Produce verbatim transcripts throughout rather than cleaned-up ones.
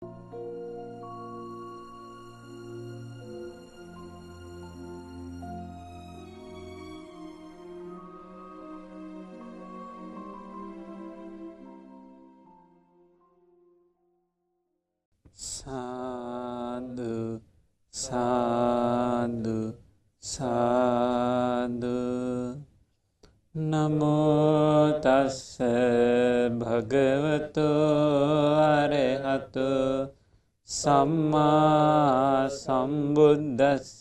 සාදු සාදු සාදු නමෝ තස්ස භගවතු අරහතු සම්මා සම්බුද්දස්ස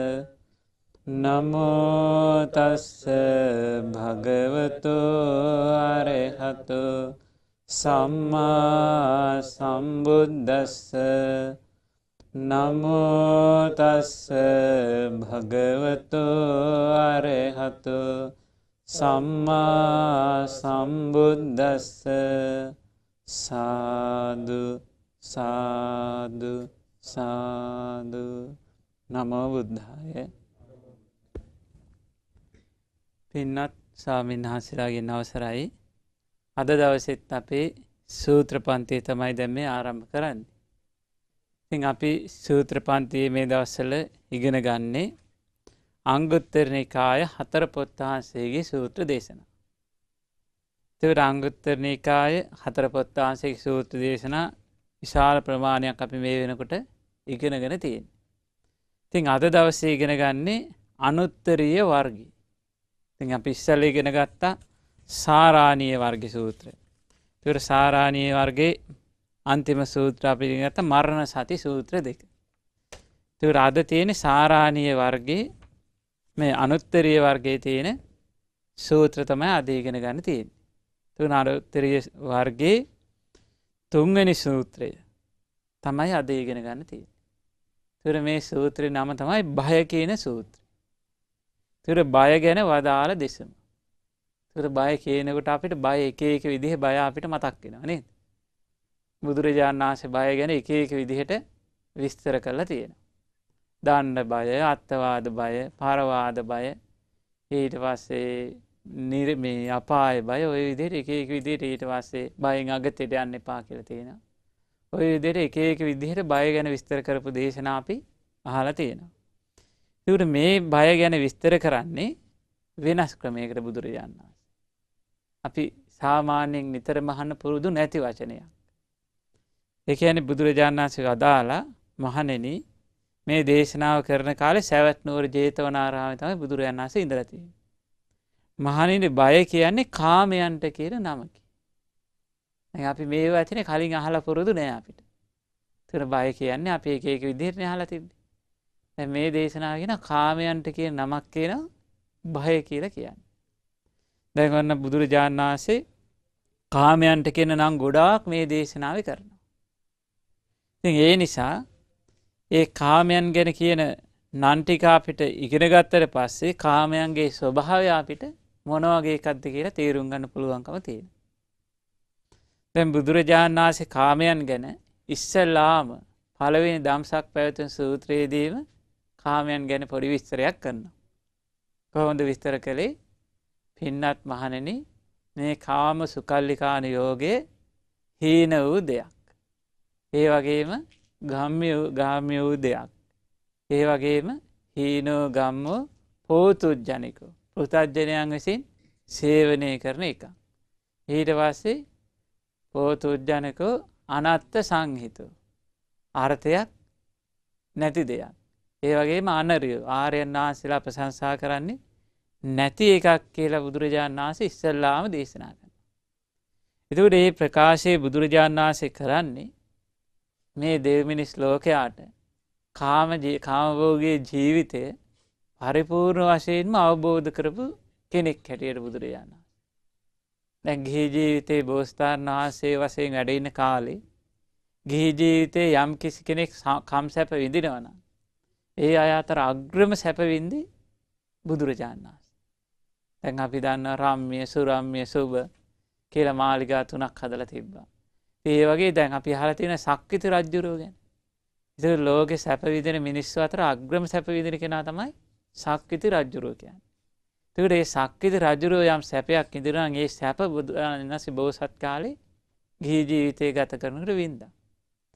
නමෝ තස්ස භගවතු අරහතු සම්මා සම්බුද්දස්ස නමෝ තස්ස භගවතු අරහතු සම්මා සම්බුද්දස්ස සාදු සාදු සාදු නමෝ බුද්ධාය. පින්වත් ස්වාමීන් වහන්සේලාගෙන් අවසරයි. අද දවසෙත් අපේ සූත්‍ර පන්තිය තමයි දැන් මේ ආරම්භ කරන්නේ. ඉතින් අපි සූත්‍ර පන්තියේ මේ දවස්වල ඉගෙන ගන්නේ අංගුත්තර නිකාය හතර පොත් වහන්සේගේ සූත්‍ර දේශනා. ඒතර අංගුත්තර නිකාය හතර පොත් වහන්සේගේ සූත්‍ර දේශනා විශාල ප්‍රමාණයක් අපි මේ වෙනකොට ඉගෙනගෙන තියෙනවා. ඉතින් අද දවසේ ඉගෙන ගන්නේ අනුත්තරීය වර්ගය. ඉතින් අපි ඉස්සෙල්ලා ඉගෙන ගත්තා සාරාණීය වර්ග සූත්‍රය. ඒතර සාරාණීය වර්ගයේ අන්තිම සූත්‍ර අපි ඉගෙන ගත්තා මරණ සති සූත්‍ර දෙක. ඒතර අද තියෙන සාරාණීය වර්ගයේ මේ අනුත්තරීය වර්ගයේ තියෙන සූත්‍ර තමයි අද ඉගෙන ගන්න තියෙන්නේ. ඒතර අනුත්තරීය වර්ගයේ තුන්වෙනි සූත්‍රය තමයි අද ඉගෙන ගන්න තියෙන්නේ. ඒතර මේ සූත්‍රේ නම තමයි බය කියන සූත්‍රය. ඒතර බය ගැන වදාළ දෙසම. ඒතර බය කියනකොට අපිට බය එක එක විදිහේ බය අපිට මතක් වෙනවා නේද? බුදුරජාණන් වහන්සේ බය ගැන එක එක විදිහට විස්තර කරලා තියෙනවා. දණ්ඩ බය, අත්වාද බය, පරවාද බය, ඊට පස්සේ නිර්මේ අපාය බය, ඔය විදිහට එක එක විදිහට ඊට පස්සේ බයෙන් අගතට යන්න එපා කියලා තියෙනවා. ඔය විදිහට එක එක විදිහට බය ගැන විස්තර කරපු දේශනා අපි අහලා තියෙනවා. ඒකට මේ බය ගැන විස්තර කරන්නේ වෙනස් ක්‍රමයකට බුදුරජාණන් වහන්සේ. අපි සාමාන්‍යයෙන් නිතරම අහන්න පුරුදු නැති වචනයක්. ඒ කියන්නේ බුදුරජාණන් වහන්සේ අදාලා මහණෙනි මේ දේශනාව කරන කාලේ සවැත් නුවර ජේතවනාරාමයේ තමයි බුදුරජාණන් වහන්සේ ඉඳලා තියෙන්නේ. මහණෙනි බය කියන්නේ කාමයන්ට කියන නමකි. දැන් අපි මේ වචනේ කලින් අහලා පුරුදු නෑ අපිට. ඒතර බය කියන්නේ අපි එක එක විදිහට අහලා තිබ්බේ. දැන් මේ දේශනාව කියන කාමයන්ට කියන නමක් කියන බය කියලා කියන්නේ. දැන් ඔන්න බුදුරජාණන් වහන්සේ කාමයන්ට කියන නම් ගොඩාක් මේ දේශනාවේ කරනවා. ඉතින් ඒ නිසා ඒ කාමයන් ගැන කියන නම් ටික අපිට ඉගෙන ගත්තට පස්සේ කාමයන්ගේ ස්වභාවය අපිට මොන වගේ එකක්ද කියලා තේරුම් ගන්න පුළුවන්කම තියෙනවා. දැන් බුදුරජාණන් වහන්සේ කාමයන් ගැන ඉස්සෙල්ලාම පළවෙනි ධම්සක් පැවතුම් සූත්‍රයේදීම කාමයන් ගැන පොඩි විස්තරයක් කරනවා. කොහොමද විස්තර කළේ? පින්නත් මහණෙනි මේ කාම සුකල්ලිකාන යෝගයේ හීන වූ දෙයක්. ඒ වගේම ගම්ම්‍ය ගාම්‍ය වූ දෙයක්. ඒ වගේම හීනෝ ගම්මෝ පෝතුජ්ජනිකෝ පෘථග්ජනයන් විසින් සේවනය කරන එක. ඊට පස්සේ පෝතුජ්ජනිකෝ අනත්ත සංහිතෝ අර්ථයක් නැති දෙයක්. ඒ වගේම අනරියෝ ආර්යයන් වහන්සේලා ප්‍රශංසා කරන්නේ නැති එකක් කියලා බුදුරජාණන් වහන්සේ ඉස්සල්ලාම දේශනා කරනවා. එතකොට මේ ප්‍රකාශයේ බුදුරජාණන් වහන්සේ කරන්නේ මේ දෙව් මිනිස් ලෝකයාට කාම කාමභෝගී ජීවිතය පරිපූර්ණ වශයෙන්ම අවබෝධ කරපු කෙනෙක් හැටියට බුදුරජාණන් වහන්සේ. දැන් ගිහි ජීවිතේ බෝසතාණන් වහන්සේ වශයෙන් වැඩ ඉන්න කාලේ ගිහි ජීවිතේ යම් කිසි කෙනෙක් කම් සැප විඳිනවා නම් ඒ අය අතර අග්‍රම සැප විඳි බුදුරජාණන් වහන්සේ. දැන් අපි දන්නවා රම්ම්‍ය, සුරම්ම්‍ය, සුබ කියලා මාලිගා තුනක් හදලා තිබ්බා. ඒ වගේ දැන් අපි අහලා තියෙන සක්විති රජුරෝ ගැන. ඉතින් ලෝකේ සැප විඳින මිනිස්සු අතර අග්‍රම සැප විඳින කෙනා තමයි සක්විති රජුරෝ කියන්නේ. ඒකට මේ සක්විති රජුරෝ යම් සැපයක් ඉදිරියන් ඒ සැප බුදුරජාණන් වහන්සේ බෝසත් කාලේ ගිහි ජීවිතය ගත කරනකොට වින්දා.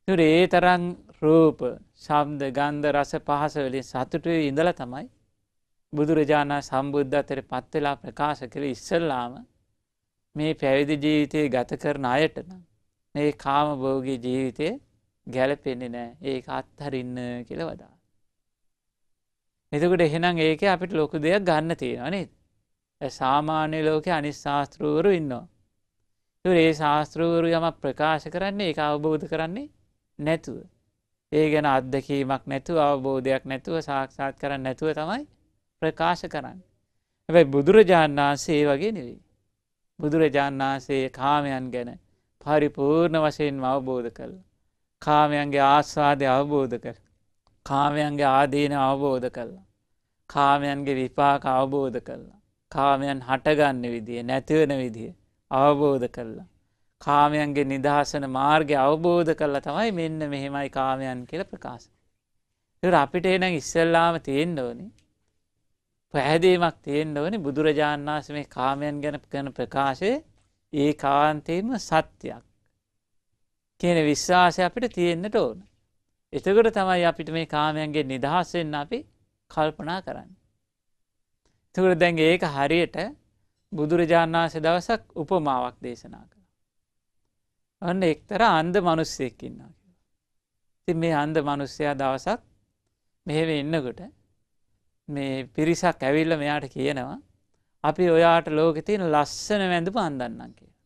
ඒ තරම් රූප, ශබ්ද, ගන්ධ, රස, පහස වලින් සතුටු වෙ ඉඳලා තමයි බුදුරජාණන් සම්බුද්ධත්වයට පත් වෙලා ප්‍රකාශ කළේ ඉස්සල්ලාම මේ පැවිදි ජීවිතේ ගත කරන අයට නම් මේ කාම භෝගී ජීවිතේ ගැලපෙන්නේ නැහැ. ඒක අත්හරින්න කියලා වදාළා. එතකොට එහෙනම් ඒකේ අපිට ලොකු දෙයක් ගන්න තියෙනවා නේද? ඒ සාමාන්‍ය ලෝකේ අනිත් ශාස්ත්‍රවරු ඉන්නවා. ඒ ශාස්ත්‍රවරු යමක් ප්‍රකාශ කරන්නේ ඒක අවබෝධ කරන්නේ නැතුව. ඒ ගැන අත්දැකීමක් නැතුව, අවබෝධයක් නැතුව, සාක්ෂාත් කරන්නේ නැතුව තමයි ප්‍රකාශ කරන්නේ. හැබැයි බුදුරජාණන් වහන්සේ ඒ වගේ නෙවෙයි. බුදුරජාණන් වහන්සේ කාමයන් ගැන පරිපූර්ණ වශයෙන්ම අවබෝධ කළා. කාමයන්ගේ ආස්වාදය අවබෝධ කළා. කාමයන්ගේ ආදීන අවබෝධ කළා. කාමයන්ගේ විපාක අවබෝධ කළා. කාමයන් හටගන්න විදිය, නැති වෙන විදිය අවබෝධ කළා. කාමයන්ගේ නිදහසන මාර්ගය අවබෝධ කළා තමයි මෙන්න මෙහෙමයි කාමයන් කියලා ප්‍රකාශ. ඒක අපිට එනං ඉස්සෙල්ලාම තියෙන්න ඕනේ. පැහැදීමක් තියෙන්න ඕනේ බුදුරජාණන් වහන්සේ මේ කාමයන් ගැන කරන ප්‍රකාශය ඒකාන්තයෙන්ම සත්‍යයක් කියන විශ්වාසය අපිට තියෙන්නට ඕන. එතකොට තමයි අපිට මේ කාමයන්ගේ නිදහස් වෙන්න අපි කල්පනා කරන්නේ. එතකොට දැන් ඒක හරියට බුදුරජාණන් වහන්සේ දවසක් උපමාවක් දේශනා කළා. අන්න එක්තරා අන්ධ මිනිස්සෙක් ඉන්නවා කියලා. ඉතින් මේ අන්ධ මිනිස්සයා දවසක් මෙහෙම ඉන්නකොට මේ පිරිසක් ඇවිල්ලා මෙයාට කියනවා අපි ඔයාට ලෝකේ තියෙන ලස්සන වැඳුම අඳන්නම් කියලා.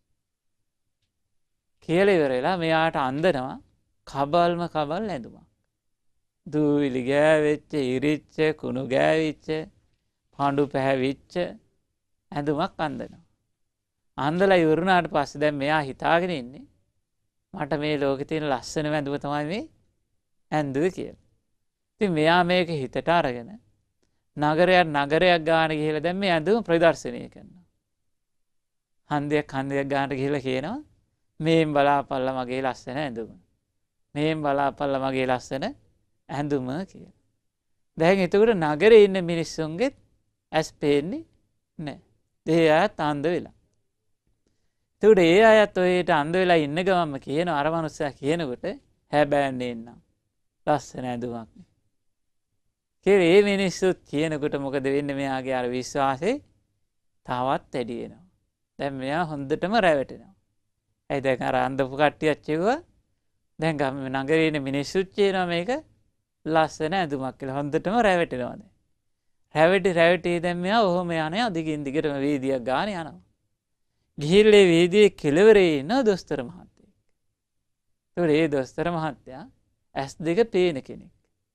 කියලා ඉවරලා මෙයාට අඳනවා කබල්ම කබල් ඇඳුමක්. දූවිලි ගෑවෙච්ච, ඉරිච්ච, කුණු ගෑවිච්ච, පාඬු පැහැවිච්ච ඇඳුමක් අඳනවා. අඳලා ඉවරුණාට පස්සේ දැන් මෙයා හිතාගෙන ඉන්නේ මට මේ ලෝකේ තියෙන ලස්සන වැඳුම තමයි මේ ඇඳුවේ කියලා. ඉතින් මෙයා මේක හිතට අරගෙන නගරයක් නගරයක් ගාන ගිහලා දැන් මේ ඇඳුම ප්‍රදර්ශනය කරනවා. හන්දියක් හන්දියක් ගානට ගිහලා කියනවා මේන් බලාපල්ලා මගේ ලස්සන ඇඳුම. මේන් බලාපල්ලා මගේ ලස්සන ඇඳුම කියලා. දැන් එතකොට නගරේ ඉන්න මිනිස්සුන්ගෙත් ඇස් පේන්නේ නැහැ. ඒ අයත් අන්ධ වෙලා. එතකොට ඒ අයත් ඔයයට අන්ධ වෙලා ඉන්න ගමන්ම කියන අර මනුස්සයා කියනකොට හැබෑන්නේ නෑ. ලස්සන ඇඳුමක්. කියලා ඒ මිනිස්සුත් කියනකොට මොකද වෙන්නේ මෙයාගේ අර විශ්වාසේ තවත් වැඩි වෙනවා. දැන් මෙයා හොඳටම රැවටෙනවා. ඒ දැන් අර අන්ධපු කට්ටියත් කිව්වා දැන් ගම නගරේ ඉන්න මිනිස්සුත් කියනවා මේක ලස්සන ඇඳුමක් කියලා. හොඳටම රැවටෙනවා දැන්. රැවටි රැවටි දැන් මෙයා ඔහොම යන්නේ අදිගින් දිගටම වීදියක් ගානේ යනවා. ගිහිල්ලේ වීදියේ කෙළවරේ ඉන්න දොස්තර මහත්තයෙක්. ඒතකොට ඒ දොස්තර මහත්තයා ඇස් දෙක පේන කෙනෙක්.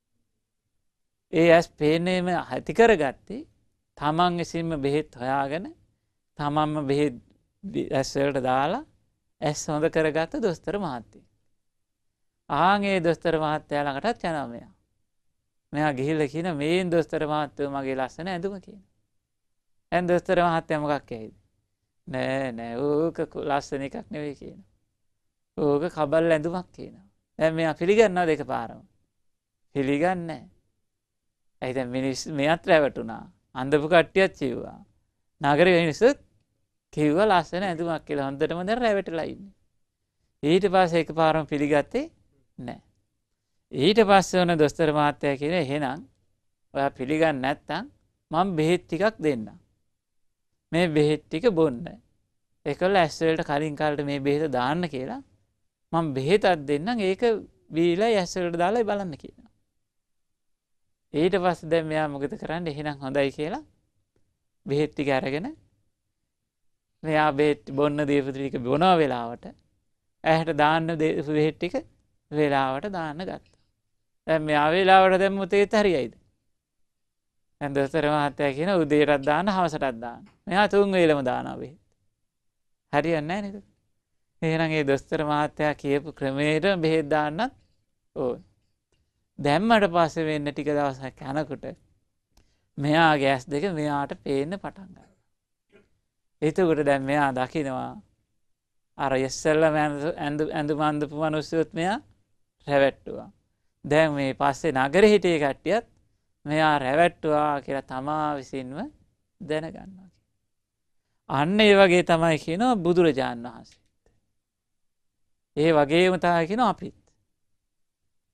ඒ ඇස් පේන්නේම ඇති කරගත්තේ තමන් විසින්ම බෙහෙත් හොයාගෙන තමන්ම බෙහෙත් ඇස් වලට දාලා ඇස් හොඳ කරගත්ත දොස්තර මහත්තයෙක්. ආන් ඒ දොස්තර මහත්තයා ළඟටත් යනවා මෙයා. මෙයා ගිහිල්ලා කියන මේන් දොස්තර මහත්තයෝ මගේ ලස්සන ඇඳුම කියනවා. දැන් දොස්තර මහත්තයා මොකක් ඇහිද? නෑ නෑ ඕක ලස්සන එකක් නෙවෙයි කියනවා. ඕක කබල් ඇඳුමක් කියනවා. දැන් මෙයා පිළිගන්නවද එකපාරම? පිළිගන්නේ නෑ. ඒ දැන් මිනිස් මෙයත් රැවටුණා. අන්ධපු කට්ටියත් කිව්වා. නගරේ මිනිස්සුත් කිව්වා ලස්සන ඇඳුමක් කියලා. හොඳටම දැන් රැවටලා ඉන්නේ. ඊට පස්සේ එකපාරම පිළිගත්තේ නෑ. ඊට පස්සේ වුණ දොස්තර මහත්තයා කියන එහෙනම් ඔයා පිළිගන්නේ නැත්තම් මම බෙහෙත් ටිකක් දෙන්නම්. මේ බෙහෙත් ටික බොන්න. ඒකල ඇස් වලට කලින් කාලට මේ බෙහෙත දාන්න කියලා මම බෙහෙතක් දෙන්නම්. ඒක බීලා ඇස් වලට දාලා බලන්න කියනවා. ඊට පස්සේ දැන් මෙයා මොකද කරන්නේ? එහෙනම් හොඳයි කියලා බෙහෙත් ටික අරගෙන මෙයා බෙහෙත් බොන්න දීපු ටික බොනවා වෙලාවට ඇහැට දාන්න බෙහෙත් ටික වෙලාවට දාන්න ගත්තා. දැන් මෙයා වෙලාවට දැම්මොත් ඒත් හරියයිද? දැන් දොස්තර මහත්තයා කියන උදේටත් දාන්න හවසටත් දාන්න. මෙයා තුන් වේලම දානවා බෙහෙත්. හරියන්නේ නැහැ නේද? එහෙනම් ඒ දොස්තර මහත්තයා කියපු ක්‍රමයට බෙහෙත් දාන්නත් ඕන. දැම්මට පස්සේ වෙන්න ටික දවසක් යනකොට මෙයාගේ ඇස් දෙක මෙයාට පේන්න පටන් ගන්නවා. එතකොට දැන් මෙයා දකිනවා අර ඉස්සෙල්ලාම ඇඳුම් අඳපු මිනිස්සුත් මෙයා රැවට්ටුවා. දැන් මේ පස්සේ නගරේ හිටිය කට්ටියත් මෙයා රැවට්ටුවා කියලා තමා විසින්ම දැනගන්නවා. අන්න ඒ වගේ තමයි කියනවා බුදුරජාණන් වහන්සේ. ඒ වගේම තමයි කියනවා අපිත්.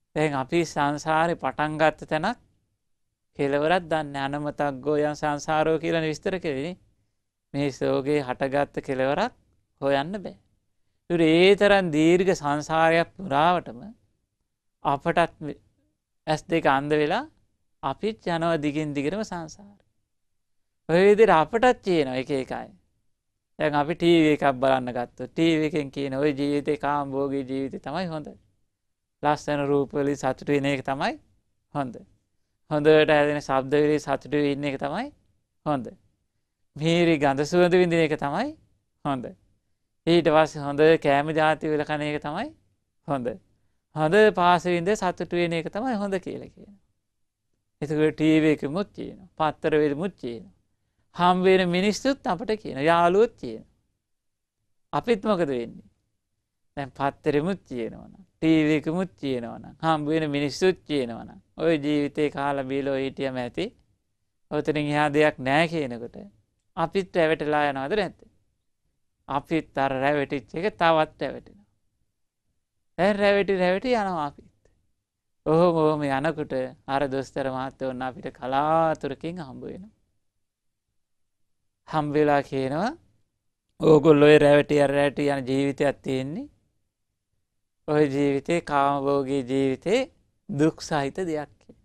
දැන් අපි සංසාරේ පටන් ගත්ත තැනක් කෙලවරක් දන්නේ අනමතග්ගෝ යම් සංසාරෝ කියලා විස්තර කෙරෙන්නේ. මේ ශෝකේ හටගත්ත කෙලවරක් හොයන්න බෑ. ඒ තරම් දීර්ඝ සංසාරයක් පුරාවටම අපටත් ඇස් දෙක අන්ධ වෙලා අපිත් යනවා දිගින් දිගටම සංසාරේ. ඔය විදිහට අපටත් තියෙනවා එක එකයි. දැන් අපි ටීවී එකක් බලන්න ගත්තොත් ටීවී එකෙන් කියන ওই ජීවිතේ කාමභෝගී ජීවිතේ තමයි හොඳ. ලස්සන රූප වලින් සතුටු වෙන එක තමයි හොඳ. හොඳට ඇදෙන ශබ්ද වලින් සතුටු වෙන්න එක තමයි හොඳ. මිහිරි ගඳ සුවඳ විඳින එක තමයි හොඳ. ඊට පස්සේ හොඳ කෑම ಜಾති වල කන එක තමයි හොඳ. හොඳ පාස විඳ සතුටු වෙන එක තමයි හොඳ කියලා කියනවා. ඒකේ ටීවී එකෙමුත් කියනවා. පත්තර වලමුත් කියනවා. හම් වෙන මිනිස්සුත් අපට කියනවා. යාළුවොත් කියනවා. අපිත් මොකද වෙන්නේ? දැන් පත්තරෙමුත් කියනවා නම් ටීවී එකෙමුත් කියනවා නම් හම් වෙන මිනිස්සුත් කියනවා නම් ওই ජීවිතේ කාලා බීලා හිටියම ඇති. ඔතනින් එහා දෙයක් නැහැ කියනකොට අපිත් රැවටලා යනවද නැද්ද? අපිත් අර රැවටිච්ච එක තවත් රැවටෙනවා. දැන් රැවටි රැවටි යනවා අපිත්. ඔහොම ඔහොම යනකොට අර දොස්තර මහත්තයෝ ඔන්න අපිට කලාතුරකින් හම්බ වෙනවා. හම්බ වෙලා කියනවා ඕගොල්ලෝ රැවටි අර රැවටි යන ජීවිතයක් තියෙන්නේ. ඔය ජීවිතේ කාමභෝගී ජීවිතේ දුක් සහිත දෙයක් කියලා.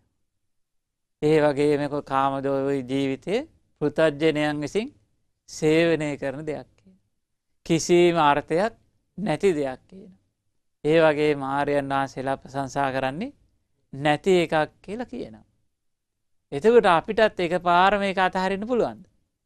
ඒ වගේම කාමභෝගී ජීවිතේ පෘථග්ජනයන් විසින් සේවනය කරන දෙයක් කියලා. කිසිම අර්ථයක් නැති දෙයක් කියනවා. ඒ වගේ මාර්යයන් වහන්සේලා ප්‍රශංසා කරන්නේ නැති එකක් කියලා කියනවා. එතකොට අපිටත් එකපාර මේක අතහරින්න පුළුවන්ද?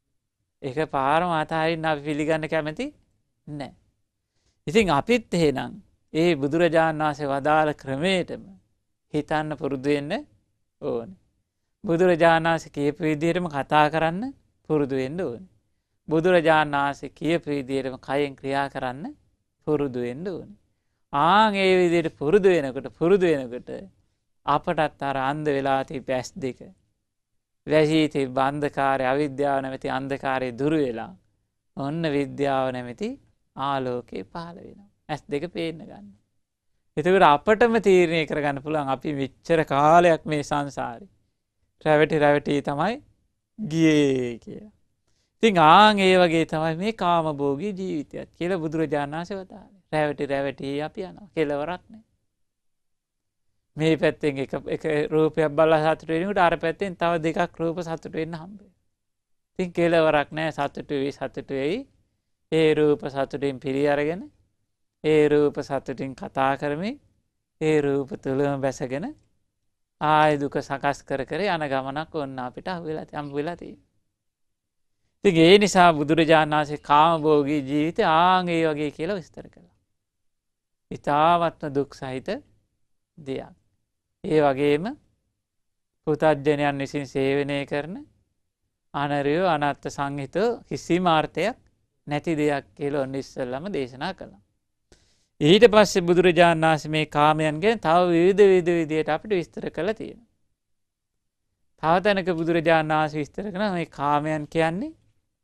එකපාරම අතහරින්න අපි පිළිගන්න කැමති නැහැ. ඉතින් අපිත් එහෙනම් ඒ බුදුරජාණන් වහන්සේ වදාළ ක්‍රමයටම හිතන්න පුරුදු වෙන්න ඕනේ. බුදුරජාණන් වහන්සේ කියපු විදිහටම කතා කරන්න පුරුදු වෙන්න ඕනේ. බුදුරජාණන් වහන්සේ කියපු විදිහටම කයෙන් ක්‍රියා කරන්න පුරුදු වෙන්න ඕනේ. ආන් ඒ විදිහට පුරුදු වෙනකොට පුරුදු වෙනකොට අපටත් අර අන්ධ වෙලා තිබ්බ ඇස් දෙක වැසී තිබ්බ අන්ධකාරය අවිද්‍යාව නැමැති අන්ධකාරය දුරු වෙලා ඔන්න විද්‍යාව නැමැති ආලෝකේ පහළ වෙනවා. ඇස් දෙක පේන්න ගන්න. එතකොට අපටම තීරණය කරගන්න පුළුවන් අපි මෙච්චර කාලයක් මේ සංසාරේ රැවටි රැවටි තමයි ගියේ කියලා. ඉතින් ආන් ඒ වගේ තමයි මේ කාමභෝගී ජීවිතයත් කියලා බුදුරජාණන් වහන්සේ වදාළේ. රැවටි රැවටි අපි යනවා. කෙලවරක් නැහැ. මේ පැත්තෙන් එක එක රූපයක් බලලා සතුට වෙනකොට අර පැත්තෙන් තව දෙකක් රූප සතුට වෙන්න හම්බ වෙනවා. ඉතින් කෙලවරක් නැහැ. සතුට වෙයි සතුට වෙයි. ඒ රූප සතුටින් පිරි අරගෙන ඒ රූප සතුටින් කතා කරමින් ඒ රූප තුලම බැසගෙන ආය දුක සකස් කර කර යන ගමනක් ඔන්න අපිට අහුවෙලා හම්බ වෙලා තියෙනවා. ඉතින් ඒ නිසා බුදුරජාණන් වහන්සේ කාමභෝගී ජීවිතය ආන් ඒ වගේ කියලා විස්තර කළා. ඊ타වත්ම දුක් සහිත දෙයක්. ඒ වගේම පුතග්ජනයන් විසින් සේවනය කරන අනරිය අනත්ත් සංහිත කිසිම අර්ථයක් නැති දෙයක් කියලා ඔන්න ඉස්සෙල්ලාම දේශනා කළා. ඊට පස්සේ බුදුරජාණන් වහන්සේ මේ කාමයන් ගැන තව විවිධ විවිධ විදියට අපිට විස්තර කළා තියෙනවා. තව තැනක බුදුරජාණන් වහන්සේ විස්තර කරනවා මේ කාමයන් කියන්නේ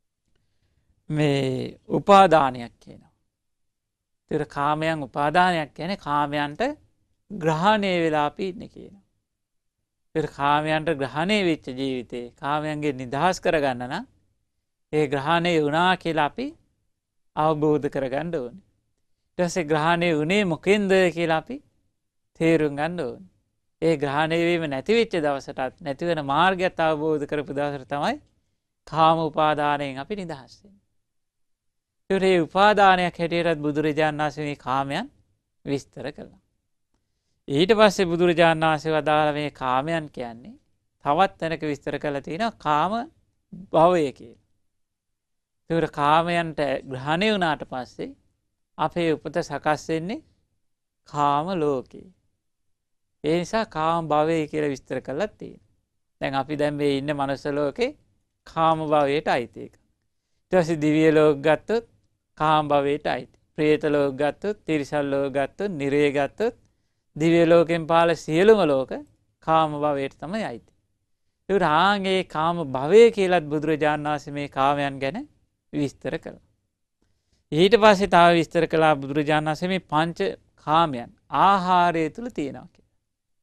මේ උපාදානයක් කියනවා. ඒතර කාමයන් උපාදානයක් කියන්නේ කාමයන්ට ග්‍රහණය වෙලා අපි ඉන්නේ කියනවා. ඒතර කාමයන්ට ග්‍රහණය වෙච්ච ජීවිතේ කාමයන්ගේ නිදහස් කරගන්න නම් ඒ ග්‍රහණය වුණා කියලා අපි අවබෝධ කරගන්න ඕනේ. ඊට පස්සේ ග්‍රහණය වුණේ මොකෙන්ද කියලා අපි තේරුම් ගන්න ඕනේ. ඒ ග්‍රහණය වීම නැති වෙච්ච දවසටත් නැති වෙන මාර්ගයත් අවබෝධ කරපු දවසට තමයි කාම උපාදානයෙන් අපි නිදහස් වෙන්නේ. ඒ උපාදානයක් හැටියටත් බුදුරජාණන් වහන්සේ මේ කාමයන් විස්තර කළා. ඊට පස්සේ බුදුරජාණන් වහන්සේ වදාළ මේ කාමයන් කියන්නේ තවත් තැනක විස්තර කරලා තියෙනවා කාම භවය කියලා. ඒතර කාමයන්ට ග්‍රහණය වුණාට පස්සේ අපේ උපත සකස් වෙන්නේ කාම ලෝකේ. ඒ නිසා කාම භවය කියලා විස්තර කරලා තියෙනවා. දැන් අපි දැන් මේ ඉන්න මනුස්ස ලෝකේ කාම භවයට අයිති එක. ඊට පස්සේ දිව්‍ය ලෝක ගත්තොත් කාම භවයට අයිති. പ്രേත ලෝක ගත්තොත්, තිරිසන් ලෝක ගත්තොත්, නිරය ගත්තොත් දිව්‍ය ලෝකෙන් පාල සියලුම ලෝක කාම භවයට තමයි අයිති. ඒ රාගේ කාම භවය කියලාත් බුදුරජාණන් වහන්සේ මේ කාමයන් ගැන විස්තර කළා. ඊට පස්සේ තව විස්තර කළා බුදුරජාණන් වහන්සේ මේ පංච කාමයන් ආහාරය තුල තියෙනවා කියලා.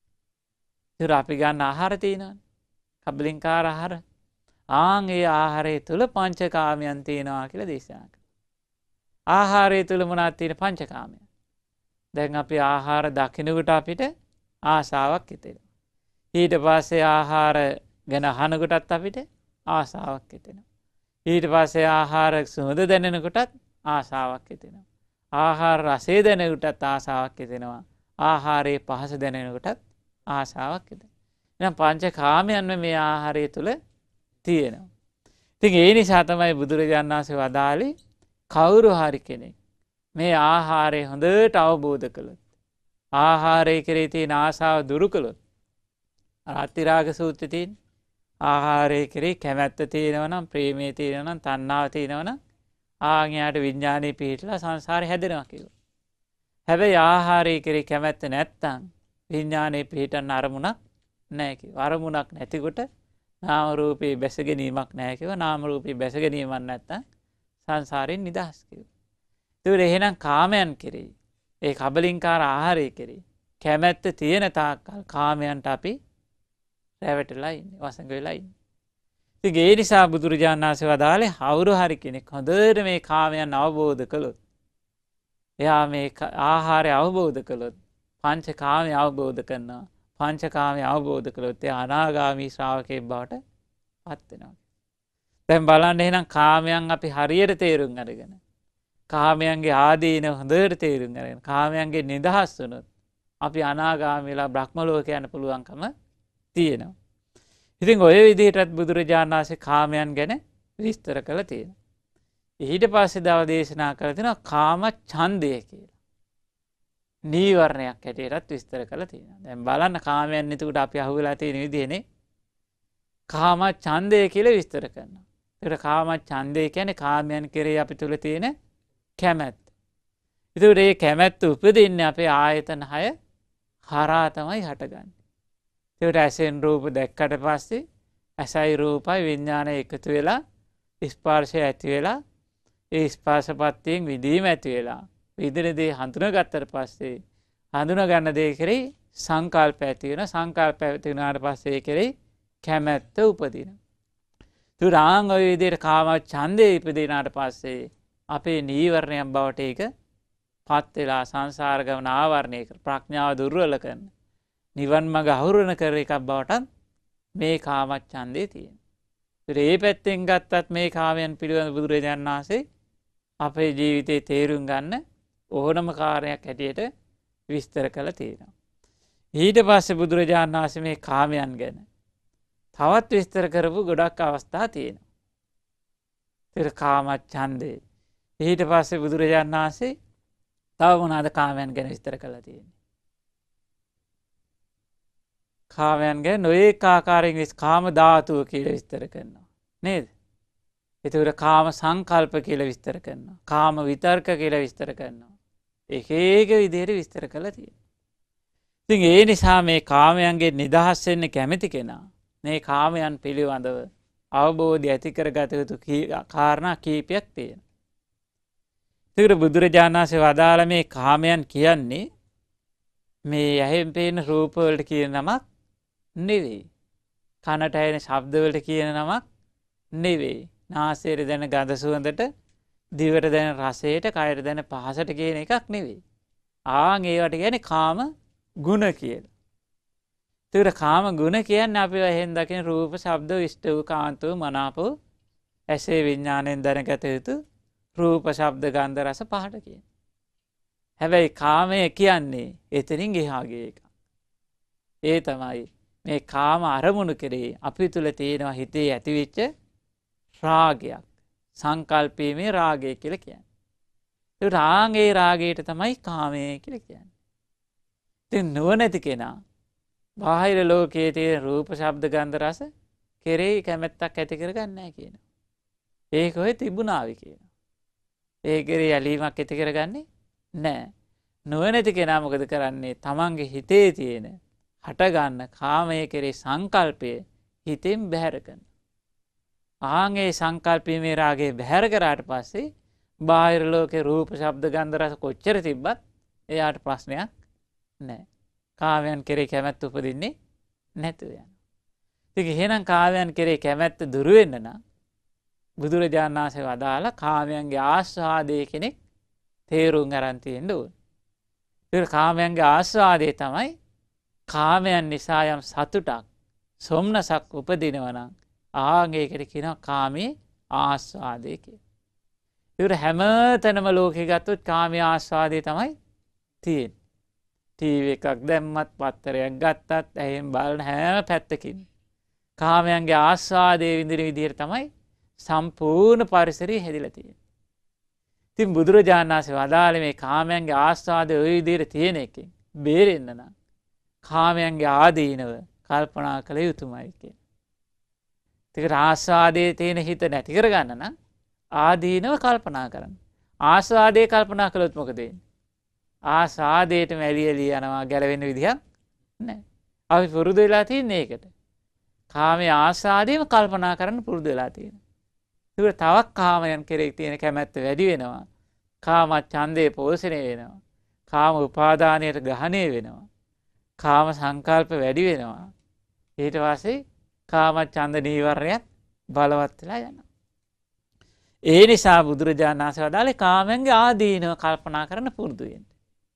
ඒතර අපි ගන්න ආහාර තියෙනවානේ. කබලින්කාර ආහාර. ආන් ඒ ආහාරය තුල පංචකාමයන් තියෙනවා කියලා දේශනා කරනවා. ආහාරය තුල මොනවද තියෙන පංචකාමයන්? දැන් අපි ආහාර දකිනකොට අපිට ආසාවක් හිතෙනවා. ඊට පස්සේ ආහාර ගැන අහනකොටත් අපිට ආසාවක් හිතෙනවා. ඊට පස්සේ ආහාර සුවඳ දැනෙනකොටත් ආසාවක් හිතෙනවා. ආහාර රසය දැනෙනකොටත් ආසාවක් හිතෙනවා. ආහාරයේ පහස දැනෙනකොටත් ආසාවක් හිතෙනවා. එහෙනම් පංචකාමයන් මේ ආහාරය තුල තියෙනවා. ඉතින් ඒ නිසා තමයි බුදුරජාණන් වහන්සේ වදාළේ කවුරු හරි කෙනෙක් මේ ආහාරය හොඳට අවබෝධ කළොත්, ආහාරය කෙරෙහි තියෙන ආසාව දුරු කළොත්, අතිරාග සූත්‍රයේ තියෙන ආහාරය කෙරෙහි කැමැත්ත තියෙනවා නම්, ප්‍රේමය තියෙනවා නම්, තණ්හාව තියෙනවා නම් ආන් යාට විඥානේ පිහිටලා සංසාරේ හැදෙනවා කියලා. හැබැයි ආහාරය කෙරෙහි කැමැත්ත නැත්තම් විඥානේ පිහිටන්න අරමුණක් නැහැ කිව්වා. අරමුණක් නැතිකොට නාම රූපේ බැස ගැනීමක් නැහැ කිව්වා. නාම රූපේ බැස ගැනීමක් නැත්තම් සංසාරයෙන් නිදහස් කිව්වා. ඒතර එහෙනම් කාමයන් කෙරෙහි, ඒ කබලින්කාර ආහාරය කෙරෙහි කැමැත්ත තියෙන තාක්කල් කාමයන්ට අපි රැවටලා ඉන්නේ, වසඟ වෙලා ඉන්නේ. ඉතින් ඒ නිසා බුදුරජාණන් වහන්සේ වදාළේ කවුරු හරි කෙනෙක් හොඳට මේ කාමයන් අවබෝධ කළොත්, එයා මේ ආහාරය අවබෝධ කළොත්, පංචකාමය අවබෝධ කරනවා. පංචකාමය අවබෝධ කළොත් එයා අනාගාමී ශ්‍රාවකයෙක් බවට පත් වෙනවා. දැන් බලන්න එහෙනම් කාමයන් අපි හරියට තේරුම් අරගෙන, කාමයන්ගේ ආදීන හොඳට තේරුම් අරගෙන, කාමයන්ගේ නිදහස් වුණොත් අපි අනාගාමී වෙලා බ්‍රහ්ම ලෝක යන්න පුළුවන්කම තියෙනවා. ඉතින් ඔය විදිහටත් බුදුරජාණන් වහන්සේ කාමයන් ගැන විස්තර කළා තියෙනවා. ඊට පස්සේ දව දේශනා කරලා තියෙනවා කාම ඡන්දය කියලා. නීවරණයක් හැටියටත් විස්තර කළා තියෙනවා. දැන් බලන්න කාමයන් එතකොට අපි අහුවෙලා තියෙන විදිහනේ. කාම ඡන්දය කියලා විස්තර කරනවා. ඒකට කාම ඡන්දය කියන්නේ කාමයන් කෙරෙහි අපි තුල තියෙන කැමැත්ත. ඒතකොට මේ කැමැත්ත උපදින්නේ අපේ ආයතන හය හරහා තමයි හටගන්නේ. ඒකට ඇසෙන් රූප දැක්කට පස්සේ ඇසයි රූපයි විඥානය එකතු වෙලා ස්පර්ශය ඇති වෙලා, ඒ ස්පර්ශපත්තියෙන් විදීම ඇති වෙලා, විදින දේ හඳුනාගත්තට පස්සේ හඳුනා ගන්න දේ කෙරෙහි සංකල්ප ඇති වෙන, සංකල්ප ඇති වුණාට පස්සේ ඒ කෙරෙහි කැමැත්ත උපදිනවා. තුරාංග ඔය විදිහට කාම ඡන්දේ ඉපදිනාට පස්සේ අපේ නීවරණයන් බවට ඒක පත් වෙලා සංසාර ගමන ආවරණය කර, ප්‍රඥාව දුර්වල කරන, නිවන් මඟ අහුරන කර එකක් බවට මේ කාම ඡන්දේ තියෙනවා. ඒ පැත්තෙන් ගත්තත් මේ කාමයන් පිළිබඳ බුදුරජාණන් වහන්සේ අපේ ජීවිතේ තේරුම් ගන්න ඕනම කාර්යයක් හැටියට විස්තර කළා තියෙනවා. ඊට පස්සේ බුදුරජාණන් වහන්සේ මේ කාමයන් ගැන තවත් විස්තර කරපු ගොඩක් අවස්ථා තියෙනවා. ඒතර කාම ඡන්දේ. ඊට පස්සේ බුදුරජාණන් වහන්සේ තව මොනවාද කාමයන් ගැන විස්තර කළා තියෙන්නේ? කාමයන් ගැන නොඑක ආකාරයෙන් විස් කාම ධාතුව කියලා විස්තර කරනවා. නේද? ඒතර කාම සංකල්ප කියලා විස්තර කරනවා. කාම විතර්ක කියලා විස්තර කරනවා. එක එක විදිහට විස්තර කළා තියෙනවා. ඉතින් ඒ නිසා මේ කාමයන්ගේ නිදහස් වෙන්න කැමති කෙනා මේ කාමයන් පිළිබඳව අවබෝධය ඇති කරගත යුතු කාරණා කීපයක් තියෙනවා. ඒකට බුදුරජාණන් වහන්සේ වදාළ මේ කාමයන් කියන්නේ මේ ඇහෙන් පේන රූප වලට කියන නමක් නෙවෙයි. කනට ඇහෙන ශබ්ද වලට කියන නමක් නෙවෙයි. නාසයට දැනෙන ගඳ සුවඳට, දිවට දැනෙන රසයට, කයට දැනෙන පහසට කියන එකක් නෙවෙයි. ආන් ඒවට කියන්නේ කාම ගුණ කියලා. ඒතර කාම ගුණ කියන්නේ අපි එහෙන් දකින රූප, ශබ්ද, ඉෂ්ට වූ, කාන්ත වූ, මනාප වූ, ඇසේ විඥාණයෙන් දැනගත යුතු රූප, ශබ්ද, ගන්ධ, රස පහට කියන්නේ. හැබැයි කාමය කියන්නේ එතනින් එහාගේ එකක්. ඒ තමයි මේ කාම අරමුණු කෙරේ අපි තුල තියෙනවා හිතේ ඇතිවෙච්ච රාගයක්. සංකල්පීමේ රාගය කියලා කියන්නේ. ඒ රාගේ රාගයට තමයි කාමය කියලා කියන්නේ. ඉතින් නුවණැති කෙනා බාහිර ලෝකයේ තියෙන රූප, ශබ්ද, ගන්ධ, රස කෙරේ කැමැත්තක් ඇති කරගන්නේ නැහැ කියනවා. ඒක ඔය තිබුණාවි කියනවා. ඒ කෙරේ ඇලීමක් ඇති කරගන්නේ නැහැ. නුවණැති කෙනා මොකද කරන්නේ? තමන්ගේ හිතේ තියෙන හට ගන්න කාමයේ කෙරේ සංකල්පය හිතෙන් බැහැර කරනවා. ආන්ගේ සංකල්පීමේ රාගේ බැහැර කරාට පස්සේ බාහිර ලෝකේ රූප, ශබ්ද, ගන්ධ, රස කොච්චර තිබ්බත් එයාට ප්‍රශ්නයක් නැහැ. කාමයන් කෙරේ කැමැත්ත උපදින්නේ නැතුව යනවා. ඉතින් එහෙනම් කාමයන් කෙරේ කැමැත්ත දුරු වෙන්න නම් බුදුරජාණන් වහන්සේ වදාළ කාමයන්ගේ ආස්වාදයේ කෙනෙක් තේරුම් අරන් තියෙන්න ඕන. ඒක කාමයන්ගේ ආස්වාදයේ තමයි කාමයන් නිසා යම් සතුටක් සොම්නසක් උපදිනවා නම් ආන් ඒකට කියනවා කාමයේ ආස්වාදය කියලා. ඒක හැමතැනම ලෝකේ ගත්තොත් කාමයේ ආස්වාදය තමයි තියෙන්නේ. ටීවී එකක් දැම්මත් පත්තරයක් ගත්තත් එහෙන් බලන හැම පැත්තකින් කාමයන්ගේ ආස්වාදයේ විඳින විදිහට තමයි සම්පූර්ණ පරිසරය හැදිලා තියෙන්නේ. ඉතින් බුදුරජාණන් වහන්සේ වදාළේ මේ කාමයන්ගේ ආස්වාදයේ ওই විදිහට තියෙන එකෙන් බේරෙන්න නම් කාමයන්ගේ ආදීනව කල්පනා කළ යුතුමයි කියන. ඒක ආස්වාදයේ තියෙන හිත නැති කරගන්න නම් ආදීනව කල්පනා කරන්න. ආස්වාදයේ කල්පනා කළොත් මොකද වෙන්නේ? ආස්වාදයේටම ඇලි ඇලි යනවා, ගැලවෙන්න විදිහක් නැහැ. අපි පුරුදු වෙලා තින්නේ ඒකට. කාමයේ ආස්වාදයේම කල්පනා කරන්න පුරුදු වෙලා තියෙනවා. ඒක තවක් කාමයන් කෙරෙහි තියෙන කැමැත්ත වැඩි වෙනවා. කාම ඡන්දේ පෝෂණය වෙනවා. කාම උපාදානයට ග්‍රහණය වෙනවා. කාම සංකල්ප වැඩි වෙනවා. ඊට පස්සේ කාම ඡන්ද නීවරණයත් බලවත් වෙලා යනවා. ඒ නිසා බුදුරජාණන් වහන්සේ වදාළේ කාමයන්ගේ ආදීනව කල්පනා කරන්න පුරුදු වෙන්න.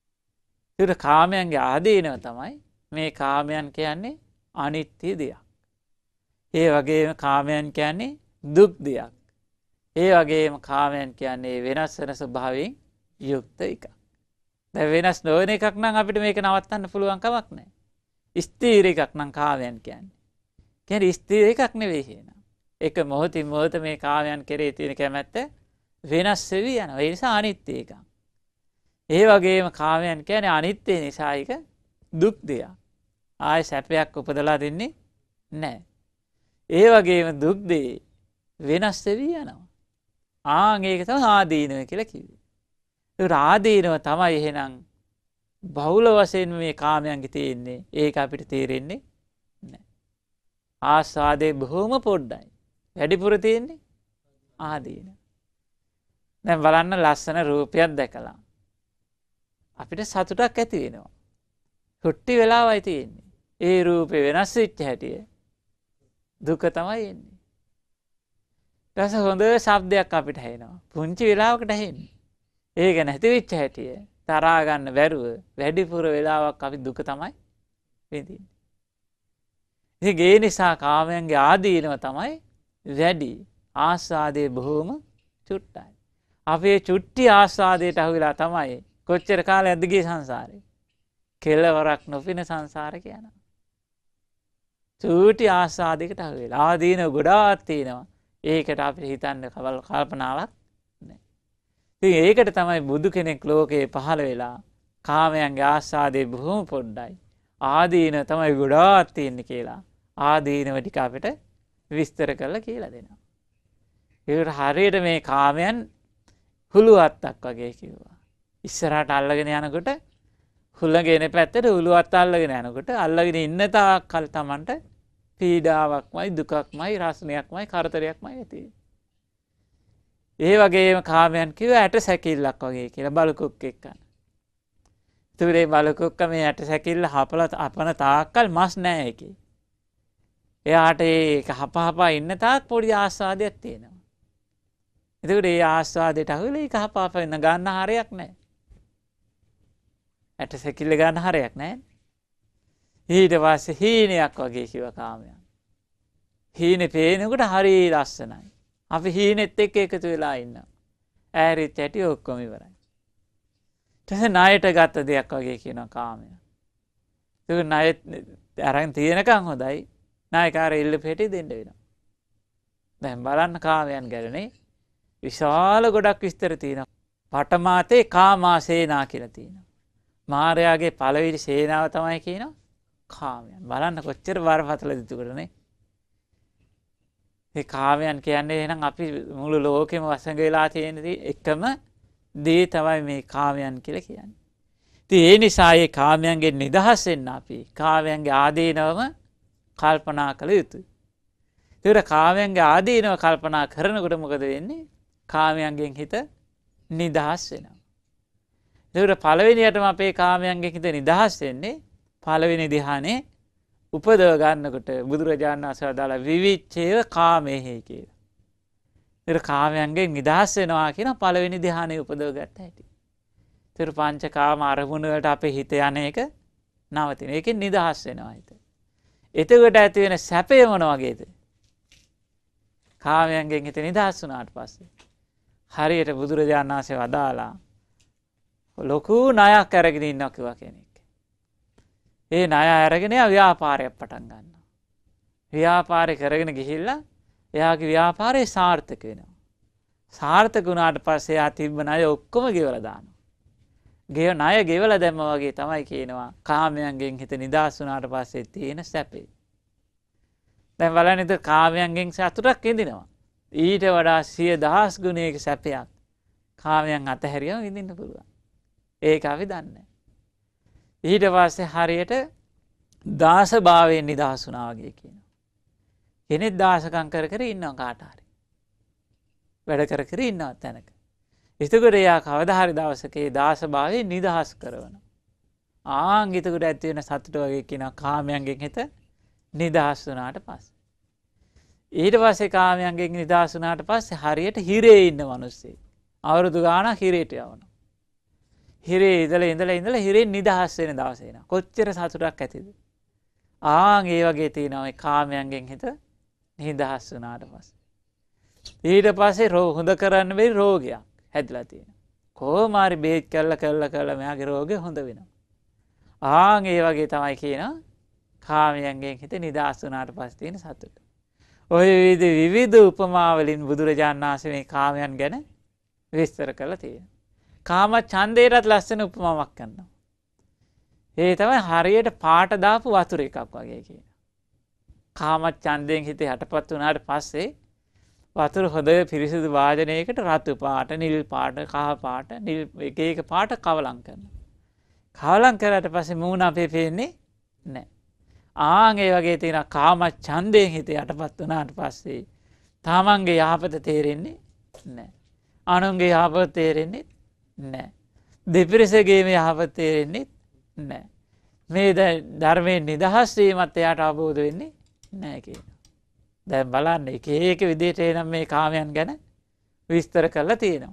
ඒක කාමයන්ගේ ආදීනව තමයි මේ කාමයන් කියන්නේ අනිත්‍ය දෙයක්. ඒ වගේම කාමයන් කියන්නේ දුක් දෙයක්. ඒ වගේම කාමයන් කියන්නේ වෙනස් වෙන ස්වභාවයෙන් යුක්ත එකක්. දැන් වෙනස් නොවන එකක් නම් අපිට මේක නවත්තන්න පුළුවන් කමක් නැහැ. ස්ථීර එකක් නම් කාමයන් කියන්නේ. කියන්නේ ස්ථීර එකක් නෙවෙයි එහෙනම්. එක මොහොතින් මොහොත මේ කාමයන් කෙරේ තියෙන කැමැත්ත වෙනස් වෙවි යනවා. ඒ නිසා අනිත්‍ය එකක්. ඒ වගේම කාමයන් කියන්නේ අනිත්‍ය නිසා ඒක දුක් දෙයක්. ආය සැපයක් උපදලා දෙන්නේ නැහැ. ඒ වගේම දුක් දෙය වෙනස් වෙවි යනවා. ආන් ඒක තමයි ආදීනව කියලා කිව්වේ. ඒ ආදීනව තමයි එහෙනම් බහුල වශයෙන් මේ කාමයන්ගේ තියෙන්නේ. ඒක අපිට තේරෙන්නේ නැහැ. ආස්වාදේ බොහොම පොඩ්ඩයි. වැඩිපුර තියෙන්නේ ආදීන. දැන් බලන්න ලස්සන රූපයක් දැකලා අපිට සතුටක් ඇති වෙනවා. හුට්ටි වෙලාවයි තියෙන්නේ. ඒ රූපේ වෙනස් වෙච්ච හැටි දුක තමයි එන්නේ. ඊට හොඳ ශබ්දයක් අපිට ඇහෙනවා. පුංචි වෙලාවකට ඇහෙන්නේ. ඒක නැති වෙච්ච හැටි තරහා ගන්න බැරුව වැඩිපුර වෙලාවක් අපි දුක තමයි විඳින්නේ. ඉතින් ඒ නිසා කාමයන්ගේ ආදීනව තමයි වැඩි. ආස්වාදයේ බොහොම චුට්ටයි. අපේ චුට්ටි ආස්වාදයට අහු වෙලා තමයි කොච්චර කාලයක්ද ගියේ සංසාරේ. කෙලවරක් නොපින සංසාරේ කියනවා. චුට්ටි ආස්වාදයකට අහු වෙලා ආදීන ගොඩාක් තියෙනවා. ඒකට අපිට හිතන්න කල්පනාවක් නැහැ. ඉතින් ඒකට තමයි බුදු කෙනෙක් ලෝකේ පහළ වෙලා කාමයන්ගේ ආස්වාදයේ බොහොම පොඩ්ඩයි. ආදීන තමයි ගොඩාක් තියෙන්නේ කියලා. ආදීනව ටික අපිට විස්තර කරලා කියලා දෙනවා. ඒකට හරියට මේ කාමයන් හුළු අත්තක් වගේ කිව්වා. ඉස්සරහට අල්ලගෙන යනකොට හුළඟේන පැත්තට හුළු අත්ත අල්ලගෙන යනකොට අල්ලගෙන ඉන්න තාක් කල් Tamanට පීඩාවක්මයි දුකක්මයි රසණයක්මයි කරදරයක්මයි ඇති. ඒ වගේම කාමයන් කිව්ව ඇට සැකිල්ලක් වගේ කියලා බලුකුක් එක්කන. ඒතරේ බලුකුක්ක මේ ඇට සැකිල්ල හපලා අපන තාක්කල් මස් නැහැ ඒකේ. එයාට ඒක හපහපා ඉන්න තාක් පොඩි ආස්වාදයක් තියෙනවා. එතකොට ඒ ආස්වාදයට අහුවෙලා ඒක හපහපා ඉන්න ගන්න හරයක් නැහැ. ඇට සැකිල්ල ගන්න හරයක් නැහැ. ඊට පස්සේ හීනයක් වගේ කිව්ව කාමයන්. හීනේ පේනකොට හරි ලස්සනයි. අපි හීනෙත් එක්ක එකතු වෙලා ඉන්නවා. ඈරිත් ඇටි ඔක්කොම ඉවරයි. ඊට ණයට ගත්ත දෙයක් වගේ කියනවා කාමයන්. ඒක ණයට අරන් තියෙනකන් හොඳයි. නායකාර ඉල්ල පෙටි දෙන්න වෙනවා. දැන් බලන්න කාමයන් ගැනනේ විශාල ගොඩක් විස්තර තියෙනවා. පඨමාතේ කාමාසේනා කියලා තියෙනවා. මාර්යාගේ පළවෙනි සේනාව තමයි කියනවා කාමයන්. බලන්න කොච්චර බරපතලද ඒකනේ. මේ කාමයන් කියන්නේ එහෙනම් අපි මුළු ලෝකෙම වසඟ වෙලා තියෙන එකම දේ තමයි මේ කාමයන් කියලා කියන්නේ. ඉතින් ඒ නිසා මේ කාමයන්ගෙන් නිදහස් වෙන්න අපි කාමයන්ගේ ආදීනවම කල්පනා කළ යුතුයි. ඒතර කාමයන්ගේ ආදීනව කල්පනා කරනකොට මොකද වෙන්නේ? කාමයන්ගෙන් හිත නිදහස් වෙනවා. ඒතර පළවෙනියටම අපේ කාමයන්ගෙන් හිත නිදහස් වෙන්නේ පළවෙනි ධ්‍යානෙ උපදව ගන්නකොට බුදුරජාණන් වහන්සේ වදාළ විවිච්ඡේව කාමේහි කියලා. ඒතර කාමයන්ගෙන් නිදහස් වෙනවා කියන පළවෙනි ධ්‍යානෙ උපදව ගත්ත හැටි. ඒතර පංචකාම අරමුණු වලට අපේ හිත යන එක නවතින. ඒකෙන් නිදහස් වෙනවා හිත. එතකොට ඇති වෙන සැපය මොන වගේද? කාමයන්ගෙන් හිත නිදහස් වුණාට පස්සේ හරියට බුදුරජාණන් වහන්සේ වදාලා ලොකු ණයක් අරගෙන ඉන්නවා කිව්වා කෙනෙක්. ඒ ණය අරගෙන ව්‍යාපාරයක් පටන් ගන්නවා. ව්‍යාපාරය කරගෙන ගිහිල්ලා එයාගේ ව්‍යාපාරය සාර්ථක වෙනවා. සාර්ථක වුණාට පස්සේ එයා තිබ්බ ණය ඔක්කොම ගෙවලා දානවා. ගෙව ණය ගෙවලා දැම්ම වගේ තමයි කියනවා කාමයන්ගෙන් හිත නිදහස් වුණාට පස්සේ තියෙන සැපේ. දැන් බලන්න ඉතින් කාමයන්ගෙන් සතුටක් විඳිනවා. ඊට වඩා සිය දහස් ගුණයක සැපයක් කාමයන් අතහැරියම විඳින්න පුළුවන්. ඒක අපි දන්නේ. ඊට පස්සේ හරියට දාස භාවයෙන් නිදහස් වුණා වගේ කියනවා. කෙනෙක් දාසකම් කර කර ඉන්නවා කාට හරි. වැඩ කර කර ඉන්නවා තැනක. එතකොට එයා කවදා හරි දවසක ඒ දාස භාවයෙන් නිදහස් කරනවා. ආන් එතකොට ඇති වෙන සතුට වගේ කියනවා කාමයන්ගෙන් හිත නිදහස් වුණාට පස්සේ. ඊට පස්සේ කාමයන්ගෙන් නිදහස් වුණාට පස්සේ හරියට හිරේ ඉන්න මිනිස්සෙක්. අවුරුදු ගාණක් හිරේට යවනවා. හිරේ ඉඳලා ඉඳලා ඉඳලා හිරෙන් නිදහස් වෙන දවස එනවා. කොච්චර සතුටක් ඇතිද? ආන් ඒ වගේ තියෙනවා මේ කාමයන්ගෙන් හිත නිදහස් වුණාට පස්සේ. ඊට පස්සේ රෝග හොඳ කරන්න බැරි රෝගයක් හැදලා තියෙනවා. කොහොම හරි බේත් කළා කළා කළා මෙයාගේ රෝගය හොඳ වෙනවා. ආන් ඒ වගේ තමයි කියනවා කාමයන්ගෙන් හිත නිදහස් වුණාට පස්සේ තියෙන සතුට. ඔය විවිධ විවිධ උපමා වලින් බුදුරජාණන් වහන්සේ මේ කාමයන් ගැන විස්තර කරලා තියෙනවා. කාම ඡන්දේටත් ලස්සන උපමාවක් කරනවා. ඒ තමයි හරියට පාට දාපු වතුර එකක් වගේ කියනවා. කාම ඡන්දයෙන් හිත යටපත් වුණාට පස්සේ වතුර හොඳ පිරිසිදු වාදනයකට රතු පාට, නිල් පාට, කහ පාට, නිල් එක එක පාට කවලම් කරනවා. කවලම් කරාට පස්සේ මූණ අපේ පේන්නේ නැහැ. ආන් ඒ වගේ තියෙන කාම ඡන්දයෙන් හිත යටපත් වුණාට පස්සේ තමන්ගේ යහපත තේරෙන්නේ නැහැ. අනුන්ගේ යහපත තේරෙන්නේ නැහැ. දෙපිරිසගේ මේ යහපත තේරෙන්නේ නැහැ. මේ ධර්මයෙන් නිදහස් වීමත් එයාට අවබෝධ වෙන්නේ නැහැ කියනවා. දැන් බලන්න එක එක විදිහට එනම් මේ කාමයන් ගැන විස්තර කරලා තියෙනවා.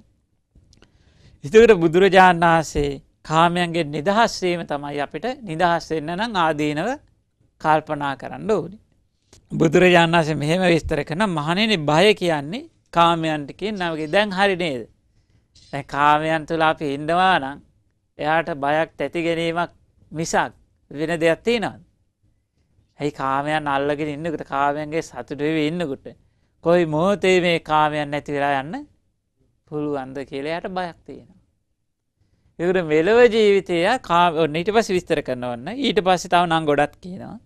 ඒකට බුදුරජාණන් වහන්සේ කාමයන්ගෙන් නිදහස් වීම තමයි අපිට නිදහස් වෙන්න නම් ආදීනව කල්පනා කරන්න ඕනේ. බුදුරජාණන් වහන්සේ මෙහෙම විස්තර කරන මහණෙනි බය කියන්නේ කාමයන්ට කියන නමගේ දැන් හරි නේද? දැන් කාමයන් තුල අපි ඉන්නවා නම් එයාට බයක් තැති ගැනීමක් මිසක් වෙන දෙයක් තියෙනවද? ඇයි කාමයන් අල්ලගෙන ඉන්නකොට කාමයන්ගේ සතුට වෙවි ඉන්නකොට කොයි මොහොතේ මේ කාමයන් නැති වෙලා යන්න පුළුවන්ද කියලා එයාට බයක් තියෙනවා. ඒකට මෙලව ජීවිතය කාම ඊට පස්සේ විස්තර කරනවන්න ඊට පස්සේ තව නම් ගොඩක් කියනවා.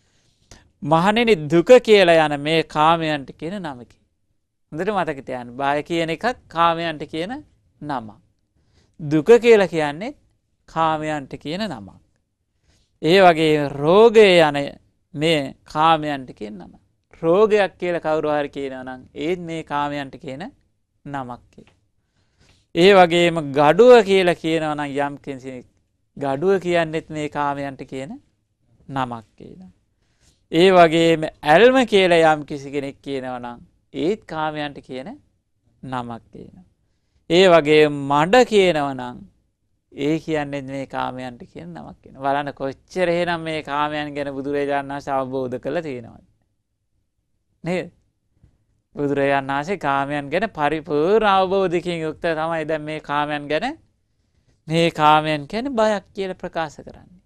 මහණෙනි දුක කියලා යන මේ කාමයන්ට කියන නමකි. හොඳට මතක තියාගන්න. බය කියන එකත් කාමයන්ට කියන නමක්. දුක කියලා කියන්නේ කාමයන්ට කියන නමක්. ඒ වගේ රෝගය යන මේ කාමයන්ට කියන නම. රෝගයක් කියලා කවුරු හරි කියනවා නම් ඒත් මේ කාමයන්ට කියන නමක් කියලා. ඒ වගේම gaduwa කියලා කියනවා නම් යම් කෙනෙක් gaduwa කියන්නේත් මේ කාමයන්ට කියන නමක් කියලා. ඒ වගේම ඇල්ම කියලා යම් කිසි කෙනෙක් කියනවා නම් ඒත් කාමයන්ට කියන නමක් කියනවා. ඒ වගේම මඩ කියනවා නම් ඒ කියන්නේ මේ කාමයන්ට කියන නමක් කියනවා. බලන්න කොච්චර එහෙනම් මේ කාමයන් ගැන බුදුරජාණන් වහන්සේ අවබෝධ කරලා තියෙනවද? නේද? බුදුරජාණන් වහන්සේ කාමයන් ගැන පරිපූර්ණ අවබෝධයකින් යුක්ත තමයි දැන් මේ කාමයන් ගැන මේ කාමයන් කියන්නේ බයක් කියලා ප්‍රකාශ කරන්නේ.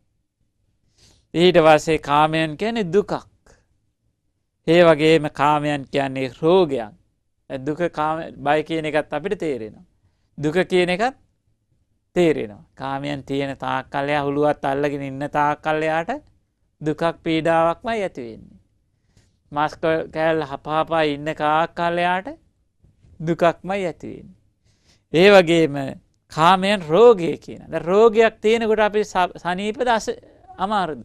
ඊට පස්සේ කාමයන් කියන්නේ දුකක්. ඒ වගේම කාමයන් කියන්නේ රෝගයක්. දුක කාම බය කියන එකත් අපිට තේරෙනවා. දුක කියන එකත් තේරෙනවා. කාමයන් තියෙන තාක් කල් එයා හුලුවත් අල්ලගෙන ඉන්න තාක් කල් එයාට දුකක් පීඩාවක්මයි ඇති වෙන්නේ. මාස් කෑල්ල හපහපා ඉන්න කාක් කල් එයාට දුකක්මයි ඇති වෙන්නේ. ඒ වගේම කාමයන් රෝගය කියන. දැන් රෝගයක් තියෙනකොට අපි සනීපද අමාරුද?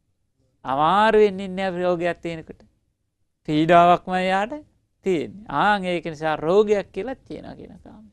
අමාරු වෙන්නේ නැහැ රෝගයක් තියෙනකොට. පීඩාවක්ම එයාට තියෙන්නේ. ආන් ඒක නිසා රෝගයක් කියලා තියෙනවා කියන කාමය.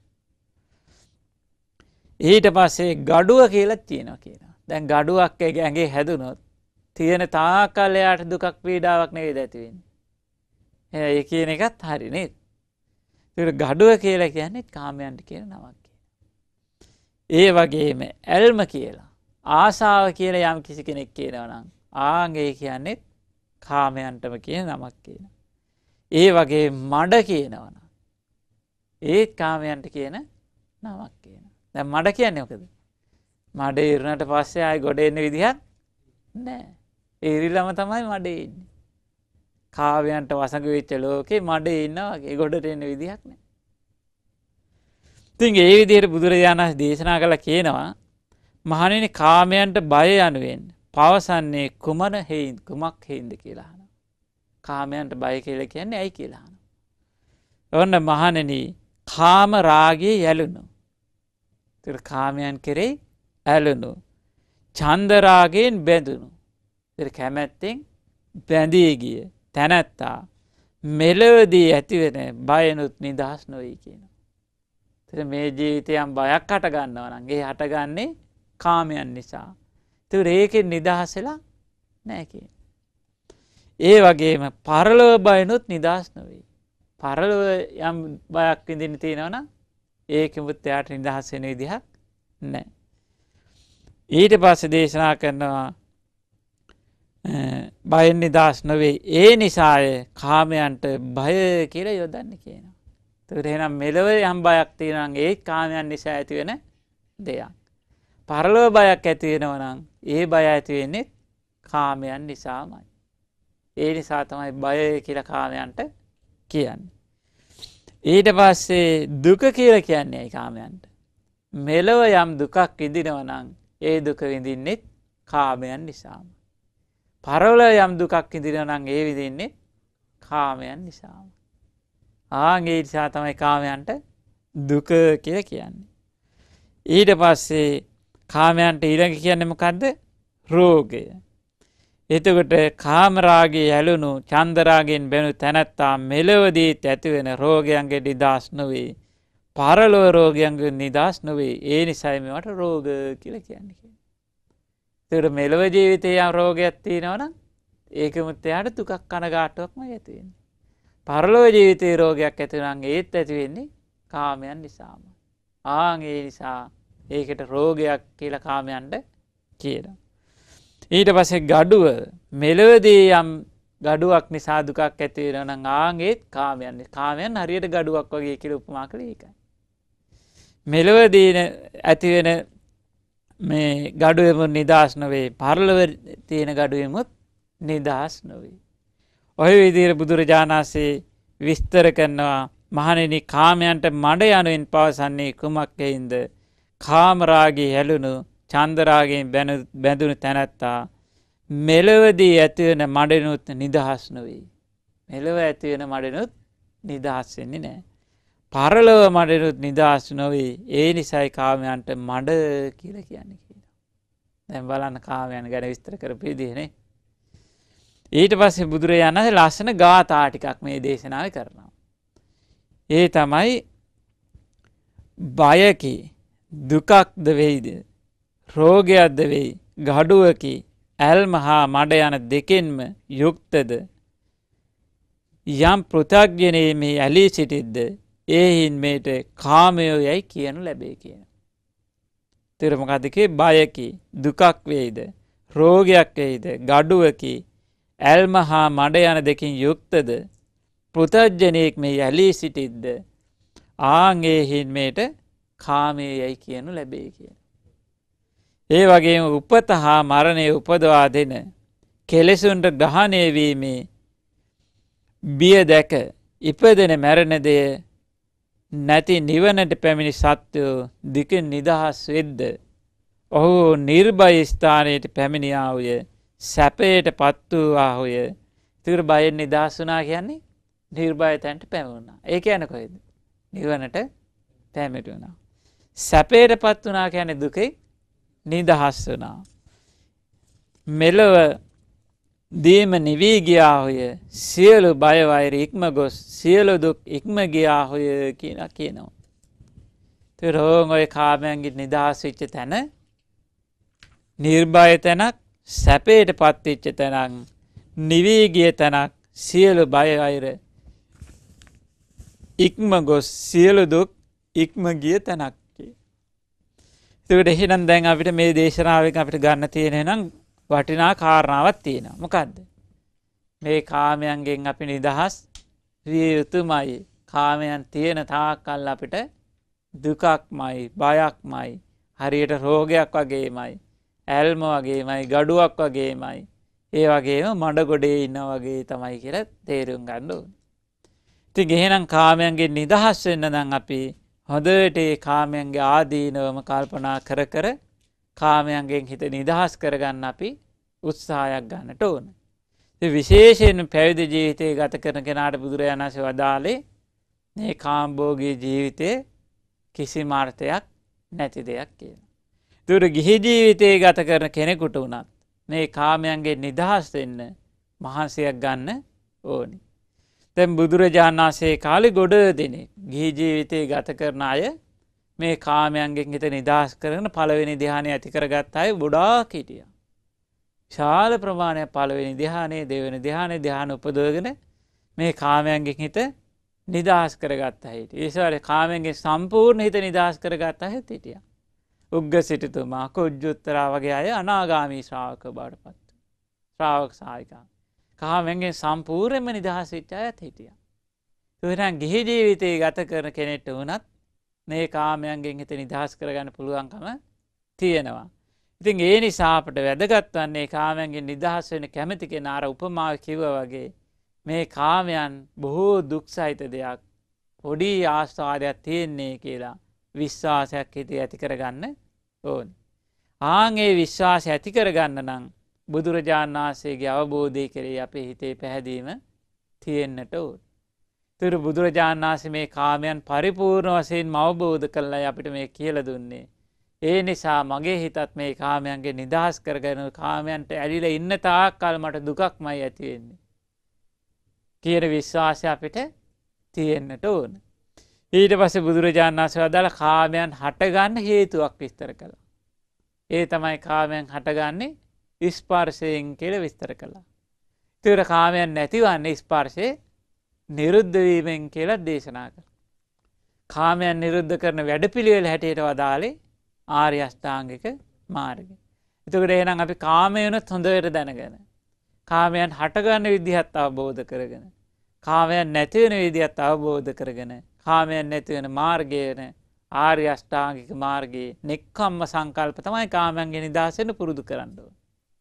ඊට පස්සේ gaduwa කියලා තියෙනවා කියනවා. දැන් gaduwak ඇඟේ හැදුනොත් තියෙන තාකල් එයාට දුකක් පීඩාවක් නෙවෙයි ඇති වෙන්නේ. ඒ කියන එකත් හරි නේද? ඒක ගඩුව කියලා කියන්නේ කාමයන්ට කියන නමක් කියලා. ඒ වගේම ඇල්ම කියලා ආසාව කියලා යම් කිසි කෙනෙක් කියනවා නම් ආන්ගේ කියන්නේ කාමයන්ටම කියන නමක් කියනවා. ඒ වගේ මඩ කියනවා නම් ඒත් කාමයන්ට කියන නමක් කියනවා. දැන් මඩ කියන්නේ මොකද? මඩ ඉරුණට පස්සේ ආයි ගොඩ එන්න විදිහක් නැහැ. ඉරිලම තමයි මඩේ ඉන්නේ. කාමයන්ට වසඟ වෙච්ච ලෝකේ මඩේ ඉන්නා වගේ ගොඩට එන්න විදිහක් නැහැ. ඉතින් ඒ විදිහට බුදුරජාණන් වහන්සේ දේශනා කළා කියනවා මහණෙනි කාමයන්ට බය යනුවෙන් පවසන්නේ කුමන හේයින් කුමක් හේයින්ද කියලා අහනවා. කාමයන්ට බය කියලා කියන්නේ ඇයි කියලා අහනවා. ඔන්න මහණෙනි කාම රාගයේ යැලුණු. ඒතර කාමයන් කෙරෙහි ඇලුණු. ඡන්ද රාගයෙන් බැඳුණු. ඒතර කැමැත්තෙන් බැඳී ගිය තැනැත්තා මෙලොවදී ඇතිවෙන බයනුත් නිදහස් නොවේ කියනවා. ඒතර මේ ජීවිතයන් බයක් හට ගන්නවා නම් ඒ හටගන්නේ කාමයන් නිසා. ඒතර ඒකෙන් නිදහස් වෙලා නැහැ කියන. ඒ වගේම පරලොව බයනුත් නිදහස් නොවේ. පරලොව යම් බයක් විඳින්න තියෙනවා නම් ඒකෙමුත් එයාට නිදහස් වෙන විදිහක් නැහැ. ඊට පස්සේ දේශනා කරනවා බයෙන් නිදහස් නොවේ. ඒ නිසාය කාමයන්ට බය කියලා යොදන්නේ කියනවා. ඒතර එහෙනම් මෙලොව යම් බයක් තියෙනවා නම් ඒ කාමයන් නිසා ඇති වෙන දෙයක්. පරලොව බයක් ඇති වෙනවා නම් ඒ බය ඇති වෙන්නේ කාමයන් නිසාමයි. ඒ නිසා තමයි බය කියලා කාමයන්ට කියන්නේ. ඊට පස්සේ දුක කියලා කියන්නේ ඒ කාමයන්ට. මෙලොව යම් දුකක් විඳිනවා නම් ඒ දුක විඳින්නේ කාමයන් නිසාම. පරලොව යම් දුකක් විඳිනවා නම් ඒ විඳින්නේ කාමයන් නිසාම. ආන් ඒ නිසා තමයි කාමයන්ට දුක කියලා කියන්නේ. ඊට පස්සේ කාමයන්ට ඊළඟ කියන්නේ මොකද්ද? රෝගය. එතකොට කාම රාගයේ ඇලුණු ඡන්ද රාගයෙන් බැඳු තැනැත්තා මෙලොවදී ඇතිවෙන රෝගයන්ගේ නිදහස් නොවේ. පරලොව රෝගයන්ගේ නිදහස් නොවේ. ඒ නිසායි මේවට රෝග කියලා කියන්නේ. ඒතර මෙලොව ජීවිතයේ යම් රෝගයක් තියෙනවා නම් ඒකෙමුත් එයාට දුකක් කනගාටුවක්මයි ඇති වෙන්නේ. පරලොව ජීවිතයේ රෝගයක් ඇති නම් ඒත් ඇති වෙන්නේ කාමයන් නිසාම. ආන් ඒ නිසා ඒකට රෝගයක් කියලා කාමයන්ට කියනවා. ඊට පස්සේ ගඩුව මෙලොවදී යම් ගඩුවක් නිසා දුකක් ඇති වෙනවා නම් ආන් ඒත් කාමයන්. කාමයන් හරියට ගඩුවක් වගේ කියලා උපමා කළේ ඒකයි. මෙලොවදී ඇති වෙන මේ ගඩුවෙම නිදහස් නොවේ. පරලොව තියෙන ගඩුවෙමුත් නිදහස් නොවේ. ඔය විදිහට බුදුරජාණන් වහන්සේ විස්තර කරනවා මහණෙනි කාමයන්ට මඩ යනුවෙන් පවසන්නේ කුමක් හේින්ද? කාම රාගයේ හැලුණු ඡන්ද රාගයෙන් බැඳුණු තැනැත්තා මෙලොවදී ඇතිවෙන මඩෙනුත් නිදහස් නොවේ. මෙලොව ඇතිවෙන මඩෙනුත් නිදහස් වෙන්නේ නැහැ. පරලොව මඩෙනුත් නිදහස් නොවේ. ඒ නිසායි කාමයන්ට මඩ කියලා කියන්නේ කියලා. දැන් බලන්න කාමයන් ගැන විස්තර කරපු විදිහනේ. ඊට පස්සේ බුදුරජාණන් වහන්සේ ලස්සන ගාථා ටිකක් මේ දේශනාවේ කරනවා. ඒ තමයි බයකි දුකක්ද වෙයිද රෝගයක්ද වෙයි ගඩුවකි ඇල්ම හා මඩ යන දෙකෙන්ම යුක්තද යම් පෘථග්ජනයේ මේ ඇලී සිටිද්ද ඒහින් මේට කාමයෝ යයි කියනු ලැබේ කියන. තේර මොකද්ද කියේ? බයකි දුකක් වෙයිද රෝගයක් වෙයිද ගඩුවකි ඇල්ම හා මඩ යන දෙකින් යුක්තද පෘථග්ජනයෙක් මේ ඇලී සිටිද්ද ආන් ඒහින් මේට කාමයේ යයි කියනු ලැබේ කියන. ඒ වගේම උපත හා මරණය උපදවා දෙන කෙලෙසුන්ට ග්‍රහණය වීමේ බිය දැක ඉපදෙන මැරෙන දෙය නැති නිවනට පැමිණි සත්වෝ දිකින් නිදහස් වෙද්ද ඔහු නිර්භය ස්ථානයට පැමිණියා වූය සැපයට පත් වූවා වූය. ඒතර බයෙන් නිදහස් වුණා කියන්නේ නිර්භය තැනට පැමිණුණා. ඒ කියන්නේ කොහෙද? නිවනට පැමිණුණා. සැපයට පත් වුණා කියන්නේ දුකේ නිදහස් වුණා. මෙලොව දීම නිවි ගියා හොය සියලු බය වෛර ඉක්ම ගොස් සියලු දුක් ඉක්ම ගියා හොය කියලා කියනවා. ඒතරෝන් ඔය කාමයන්ගෙන් නිදහස් වෙච්ච තැන නිර්භය තැනක් සැපයට පත්වෙච්ච තැනක්, නිවී ගිය තැනක්, සියලු බය වෛර ඉක්ම ගොස් සියලු දුක් ඉක්ම ගිය තැනක්. ඒකට එහෙනම් දැන් අපිට මේ දේශනාවෙන් අපිට ගන්න තියෙන නම් වටිනා කාරණාවක් තියෙනවා. මොකද්ද? මේ කාමයන්ගෙන් අපි නිදහස් විය යුතුමයි. කාමයන් තියෙන තාක්කල් අපිට දුකක්මයි, බයක්මයි, හරියට රෝගයක් වගේමයි, ඇල්ම වගේමයි, ගඩුවක් වගේමයි, ඒ වගේම මඩ ගොඩේ ඉන්නා වගේ තමයි කියලා තේරුම් ගන්න ඕනේ. ඉතින් එහෙනම් කාමයන්ගෙන් නිදහස් වෙන්න නම් අපි හොඳට ඒ කාමයන්ගේ ආදීනවම කල්පනා කර කර කාමයන්ගෙන් හිත නිදහස් කරගන්න අපි උත්සාහයක් ගන්නට ඕන. ඉතින් විශේෂයෙන් පැවිදි ජීවිතය ගත කරන කෙනාට බුදුරජාණන් වහන්සේ වදාළේ මේ කාම්භෝගී ජීවිතේ කිසිම අර්ථයක් නැති දෙයක් කියලා. ඒතර ගිහි ජීවිතේ ගත කරන කෙනෙකුට උනත් මේ කාමයන්ගෙන් නිදහස් වෙන්න මහන්සියක් ගන්න ඕනි. දැන් බුදුරජාණන් වහන්සේ කාලේ ගොඩ දෙනෙක් ගිහි ජීවිතේ ගත කරන අය මේ කාමයන්ගෙන් හිත නිදහස් කරගෙන පළවෙනි ධ්‍යානය ඇති කරගත්ත අය ගොඩාක් හිටියා. විශාල ප්‍රමාණයක් පළවෙනි ධ්‍යානයේ, දෙවෙනි ධ්‍යානයේ ධ්‍යාන උපදවගෙන මේ කාමයන්ගෙන් හිත නිදහස් කරගත්ත අය හිටියා. ඒ සාරේ කාමයන්ගෙන් සම්පූර්ණ හිත නිදහස් කරගත්ත අය හිටියා. උග්ග සිටුතුමා, කුජ්ජුත්තරා වගේ අය අනාගාමී ශ්‍රාවක බවට පත් වුණා. ශ්‍රාවක සායිකා. කාමයන්ගෙන් සම්පූර්ණයෙන්ම නිදහස් වෙච්ච අයත් හිටියා. එහෙනම් ගිහි ජීවිතේ ගත කරන කෙනෙක්ට වුණත් මේ කාමයන්ගෙන් හිත නිදහස් කරගන්න පුළුවන්කම තියෙනවා. ඉතින් ඒ නිසා අපිට වැදගත් වන්නේ කාමයන්ගෙන් නිදහස් වෙන්න කැමති කෙනා අර උපමාව කිව්වා වගේ මේ කාමයන් බොහෝ දුක් සහිත දෙයක්, පොඩි ආස්වාදයක් තියෙන්නේ කියලා විශ්වාසයක් හිතේ ඇති කරගන්න ඕනේ. ආන් ඒ විශ්වාසය ඇති කරගන්න නම් බුදුරජාණන් වහන්සේගේ අවබෝධය කෙරෙහි අපේ හිතේ පැහැදීම තියෙන්නට ඕන. ඒතර බුදුරජාණන් වහන්සේ මේ කාමයන් පරිපූර්ණ වශයෙන්ම අවබෝධ කළා අපිට මේ කියලා දුන්නේ. ඒ නිසා මගේ හිතත් මේ කාමයන්ගෙන් නිදහස් කරගෙන කාමයන්ට ඇලිලා ඉන්න තාක් කල් මට දුකක්මයි ඇති වෙන්නේ කියන විශ්වාසය අපිට තියෙන්නට ඕන. ඊට පස්සේ බුදුරජාණන් වහන්සේ වදාළ කාමයන් හටගන්න හේතුවක් විස්තර කළා. ඒ තමයි කාමයන් හටගන්නේ ස්පර්ශයෙන් කියලා විස්තර කළා. ඒතර කාමයන් නැතිවන්නේ ස්පර්ශේ නිරුද්ධ වීමෙන් කියලා දේශනා කළා. කාමයන් නිරුද්ධ කරන වැඩපිළිවෙල හැටියට වදාළේ ආර්ය අෂ්ටාංගික මාර්ගය. එතකොට එහෙනම් අපි කාමයන්වත් හොඳට දැනගෙන, කාමයන් හටගන්න විදිහත් අවබෝධ කරගෙන, කාමයන් නැති වෙන විදිහත් අවබෝධ කරගෙන, කාමයන් නැති වෙන මාර්ගයන ආර්ය අෂ්ටාංගික මාර්ගයේ නෙක්ඛම්ම සංකල්ප තමයි කාමයන්ගෙන් නිදහස් වෙන්න පුරුදු කරන්න ඕනේ.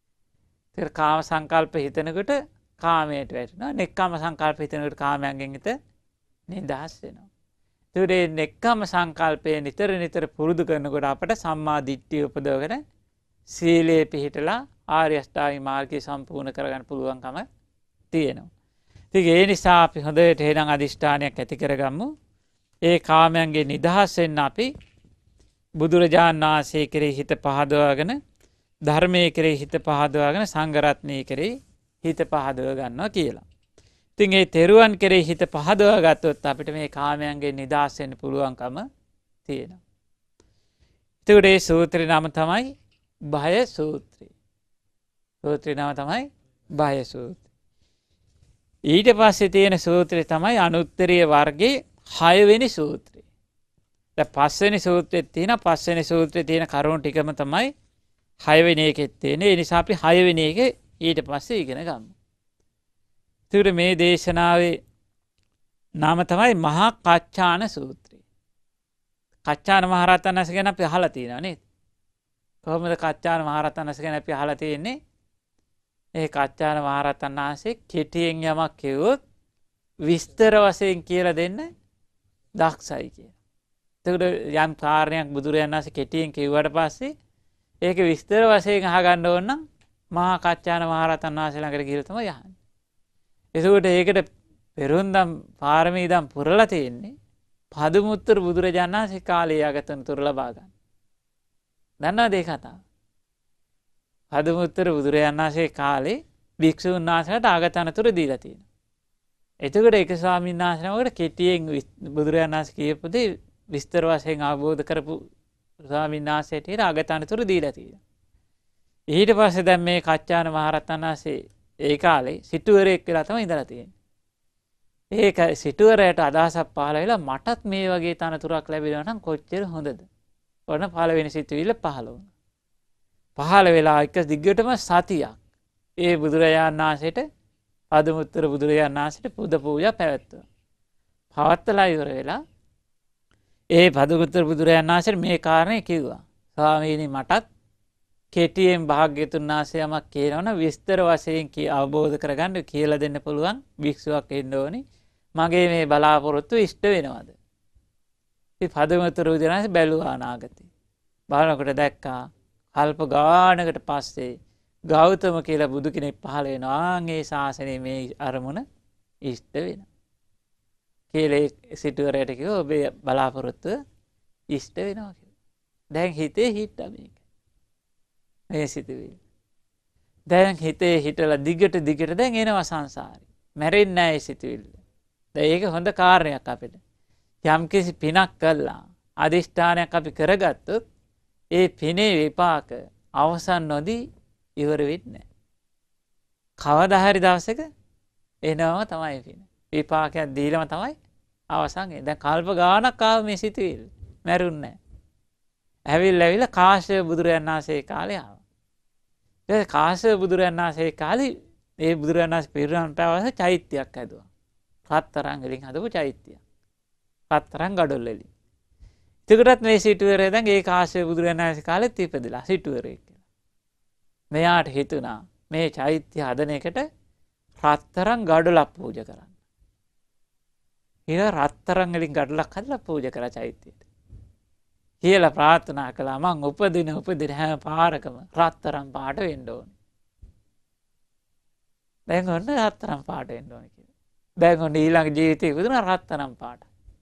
ඒතර කාම සංකල්ප හිතනකොට කාමයට වැටෙනවා. නෙක්ඛම්ම සංකල්ප හිතනකොට කාමයන්ගෙන් හිත නිදහස් වෙනවා. ඒතර මේ නෙක්ඛම්ම සංකල්පය නිතර නිතර පුරුදු කරනකොට අපට සම්මා දිට්ඨිය උපදවගෙන සීලයේ පිහිටලා ආර්ය අෂ්ටාංගික මාර්ගය සම්පූර්ණ කරගන්න පුළුවන්කම තියෙනවා. ඉතින් ඒ නිසා අපි හොඳට එහෙනම් අදිෂ්ඨානයක් ඇති කරගමු. ඒ කාමයන්ගෙන් නිදහස් වෙන්න අපි බුදුරජාණන් වහන්සේ කෙරෙහි හිත පහදවාගෙන, ධර්මයේ කෙරෙහි හිත පහදවාගෙන, සංඝ රත්නයේ කෙරෙහි හිත පහදව ගන්නවා කියලා. ඉතින් ඒ තෙරුවන් කෙරෙහි හිත පහදවා ගත්තොත් අපිට මේ කාමයන්ගෙන් නිදහස් වෙන්න පුළුවන්කම තියෙනවා. එතකොට මේ සූත්‍රේ නම තමයි බය සූත්‍රය. සූත්‍රේ නම තමයි බය සූත්‍රය. ඊට පස්සේ තියෙන සූත්‍රය තමයි අනුත්තරීය වර්ගයේ හයවෙනි සූත්‍රය. දැන් පස්වෙනි සූත්‍රෙත් තියෙන පස්වෙනි සූත්‍රයේ තියෙන කරුණු ටිකම තමයි හයවෙනි එකෙත් තියෙන්නේ. ඒ නිසා අපි හයවෙනි එක ඊට පස්සේ ඉගෙන ගමු. ඒතර මේ දේශනාවේ නාම තමයි මහා කච්චාන සූත්‍රය. කච්චාන මහරහතන් වහන්සේ ගැන අපි අහලා තියෙනවා නේද? කොහොමද කච්චාන මහරහතන් වහන්සේ ගැන අපි අහලා තියෙන්නේ? ඒ කච්චාන මහරහතන් වහන්සේ කෙටියෙන් යමක් කිව්වොත් විස්තර වශයෙන් කියලා දෙන්න දක්ෂයි කියලා. එතකොට යම් කාරණයක් බුදුරජාණන් වහන්සේ කෙටියෙන් කිව්වට පස්සේ ඒක විස්තර වශයෙන් අහගන්න ඕන නම් මහා කච්චාන මහරහතන් වහන්සේ ළඟට ගිහලා තමයි අහන්නේ. එතකොට ඒකට පෙරුම්දම් පාරමීදම් පුරලා තියෙන්නේ පදුමුත්තර බුදුරජාණන් වහන්සේ කාලේ යගතන තුර ලබා ගන්න. දන්නවද ඒ කතාව? පදුමුත්තර බුදුරජාණන් වහන්සේ කාලේ භික්ෂුන් වහන්සේලාට ආගතනතුරු දීලා තියෙනවා. එතකොට ඒක ස්වාමීන් වහන්සේනමකට කෙටියෙන් බුදුරජාණන් වහන්සේ කියපු දේ විස්තර වශයෙන් අවබෝධ කරපු ස්වාමීන් වහන්සේට ආගතනතුරු දීලා තියෙනවා. ඊට පස්සේ දැන් මේ කච්චාන මහරහතන් වහන්සේ ඒ කාලේ සිටුවරයෙක් වෙලා තමයි ඉඳලා තියෙන්නේ. ඒක සිටුවරයට අදහසක් පහළ වෙලා මටත් මේ වගේ තනතුරක් ලැබෙනවා නම් කොච්චර හොඳද? ඔන්න පළවෙනි සිතුවිල්ල පහළ වුණා. පහළ වෙලා එක දිගටම සතියක් ඒ බුදුරජාණන් වහන්සේට පදමුත්තර බුදුරජාණන් වහන්සේට පුද පූජා පැවැත්වුවා. පවත්වලා ඉවර වෙලා ඒ පදමුත්තර බුදුරජාණන් වහන්සේට මේ කාරණේ කිව්වා. ස්වාමීනි මටත් කෙටියෙන් භාග්‍යතුන් වහන්සේ යමක් කියනවනම් විස්තර වශයෙන් කී අවබෝධ කරගන්න කියලා දෙන්න පුළුවන් භික්ෂුවක් ඉන්න ඕනි. මගේ මේ බලාපොරොත්තු ඉෂ්ට වෙනවද? ඉතින් පදමුත්තර බුදුරජාණන් වහන්සේ බැලුවා අනාගතේ. බලනකොට දැක්කා කල්ප ගානකට පස්සේ ගෞතම කියලා බුදු කෙනෙක් පහළ වෙනවා. මේ ශාසනයේ මේ අරමුණ ඉෂ්ට වෙනවා. කියලා සිටුවරයට කිව්වා ඔබේ බලාපොරොත්තුව ඉෂ්ට වෙනවා කියලා. දැන් හිතේ හිටා මේක. මේ සිතුවිලි. දැන් හිතේ හිටලා දිගට දිගට දැන් එනවා සංසාරේ. මැරෙන්නේ නැහැ ඒ සිතුවිල්ල. දැන් ඒක හොඳ කාරණයක් අපිට. යම්කිසි පිනක් කළා අදිෂ්ඨානයක් අපි කරගත්තොත් ඒ පිනේ විපාක අවසන් නොදී ඉවර වෙන්නේ නැහැ. කවදා හරි දවසක එනවම තමයි පින. විපාකයක් දීලම තමයි අවසන් එන්නේ. දැන් කල්ප ගානක් ආව මේ සිතුවිල්ල. මැරුන්නේ නැහැ. ඇවිල්ලා ඇවිල්ලා කාශ්‍යප බුදුරජාණන් වහන්සේ කාලේ ආවා. ඒ කාශ්‍යප බුදුරජාණන් වහන්සේ කාලේ මේ බුදුරජාණන් වහන්සේ පිරිනමන පෑවස චෛත්‍යයක් හැදුවා. රත්තරන් වලින් හදපු චෛත්‍යයක්. රත්තරන් ගඩොල් වලින්. එතකොටත් මේ සිටුවරේ දැන් ඒ කාශ්‍යප බුදුරජාණන් වහන්සේ කාලෙත් ඉපදලා සිටුවරේ කියලා. මෙයාට හිතුණා මේ චෛත්‍ය හදන එකට රත්තරන් ගඩොලක් පූජා කරන්න. ඊළඟ රත්තරන් වලින් ගඩොලක් හදලා පූජා කරා චෛත්‍යයට. කියලා ප්‍රාර්ථනා කළා මං උපදින උපදින හැම පාරකම රත්තරන් පාට වෙන්න ඕනේ. දැන් ඔන්න රත්තරන් පාට වෙන්න ඕනේ කියලා. දැන් ඔන්න ඊළඟ ජීවිතේ ඉපදුණා රත්තරන් පාට.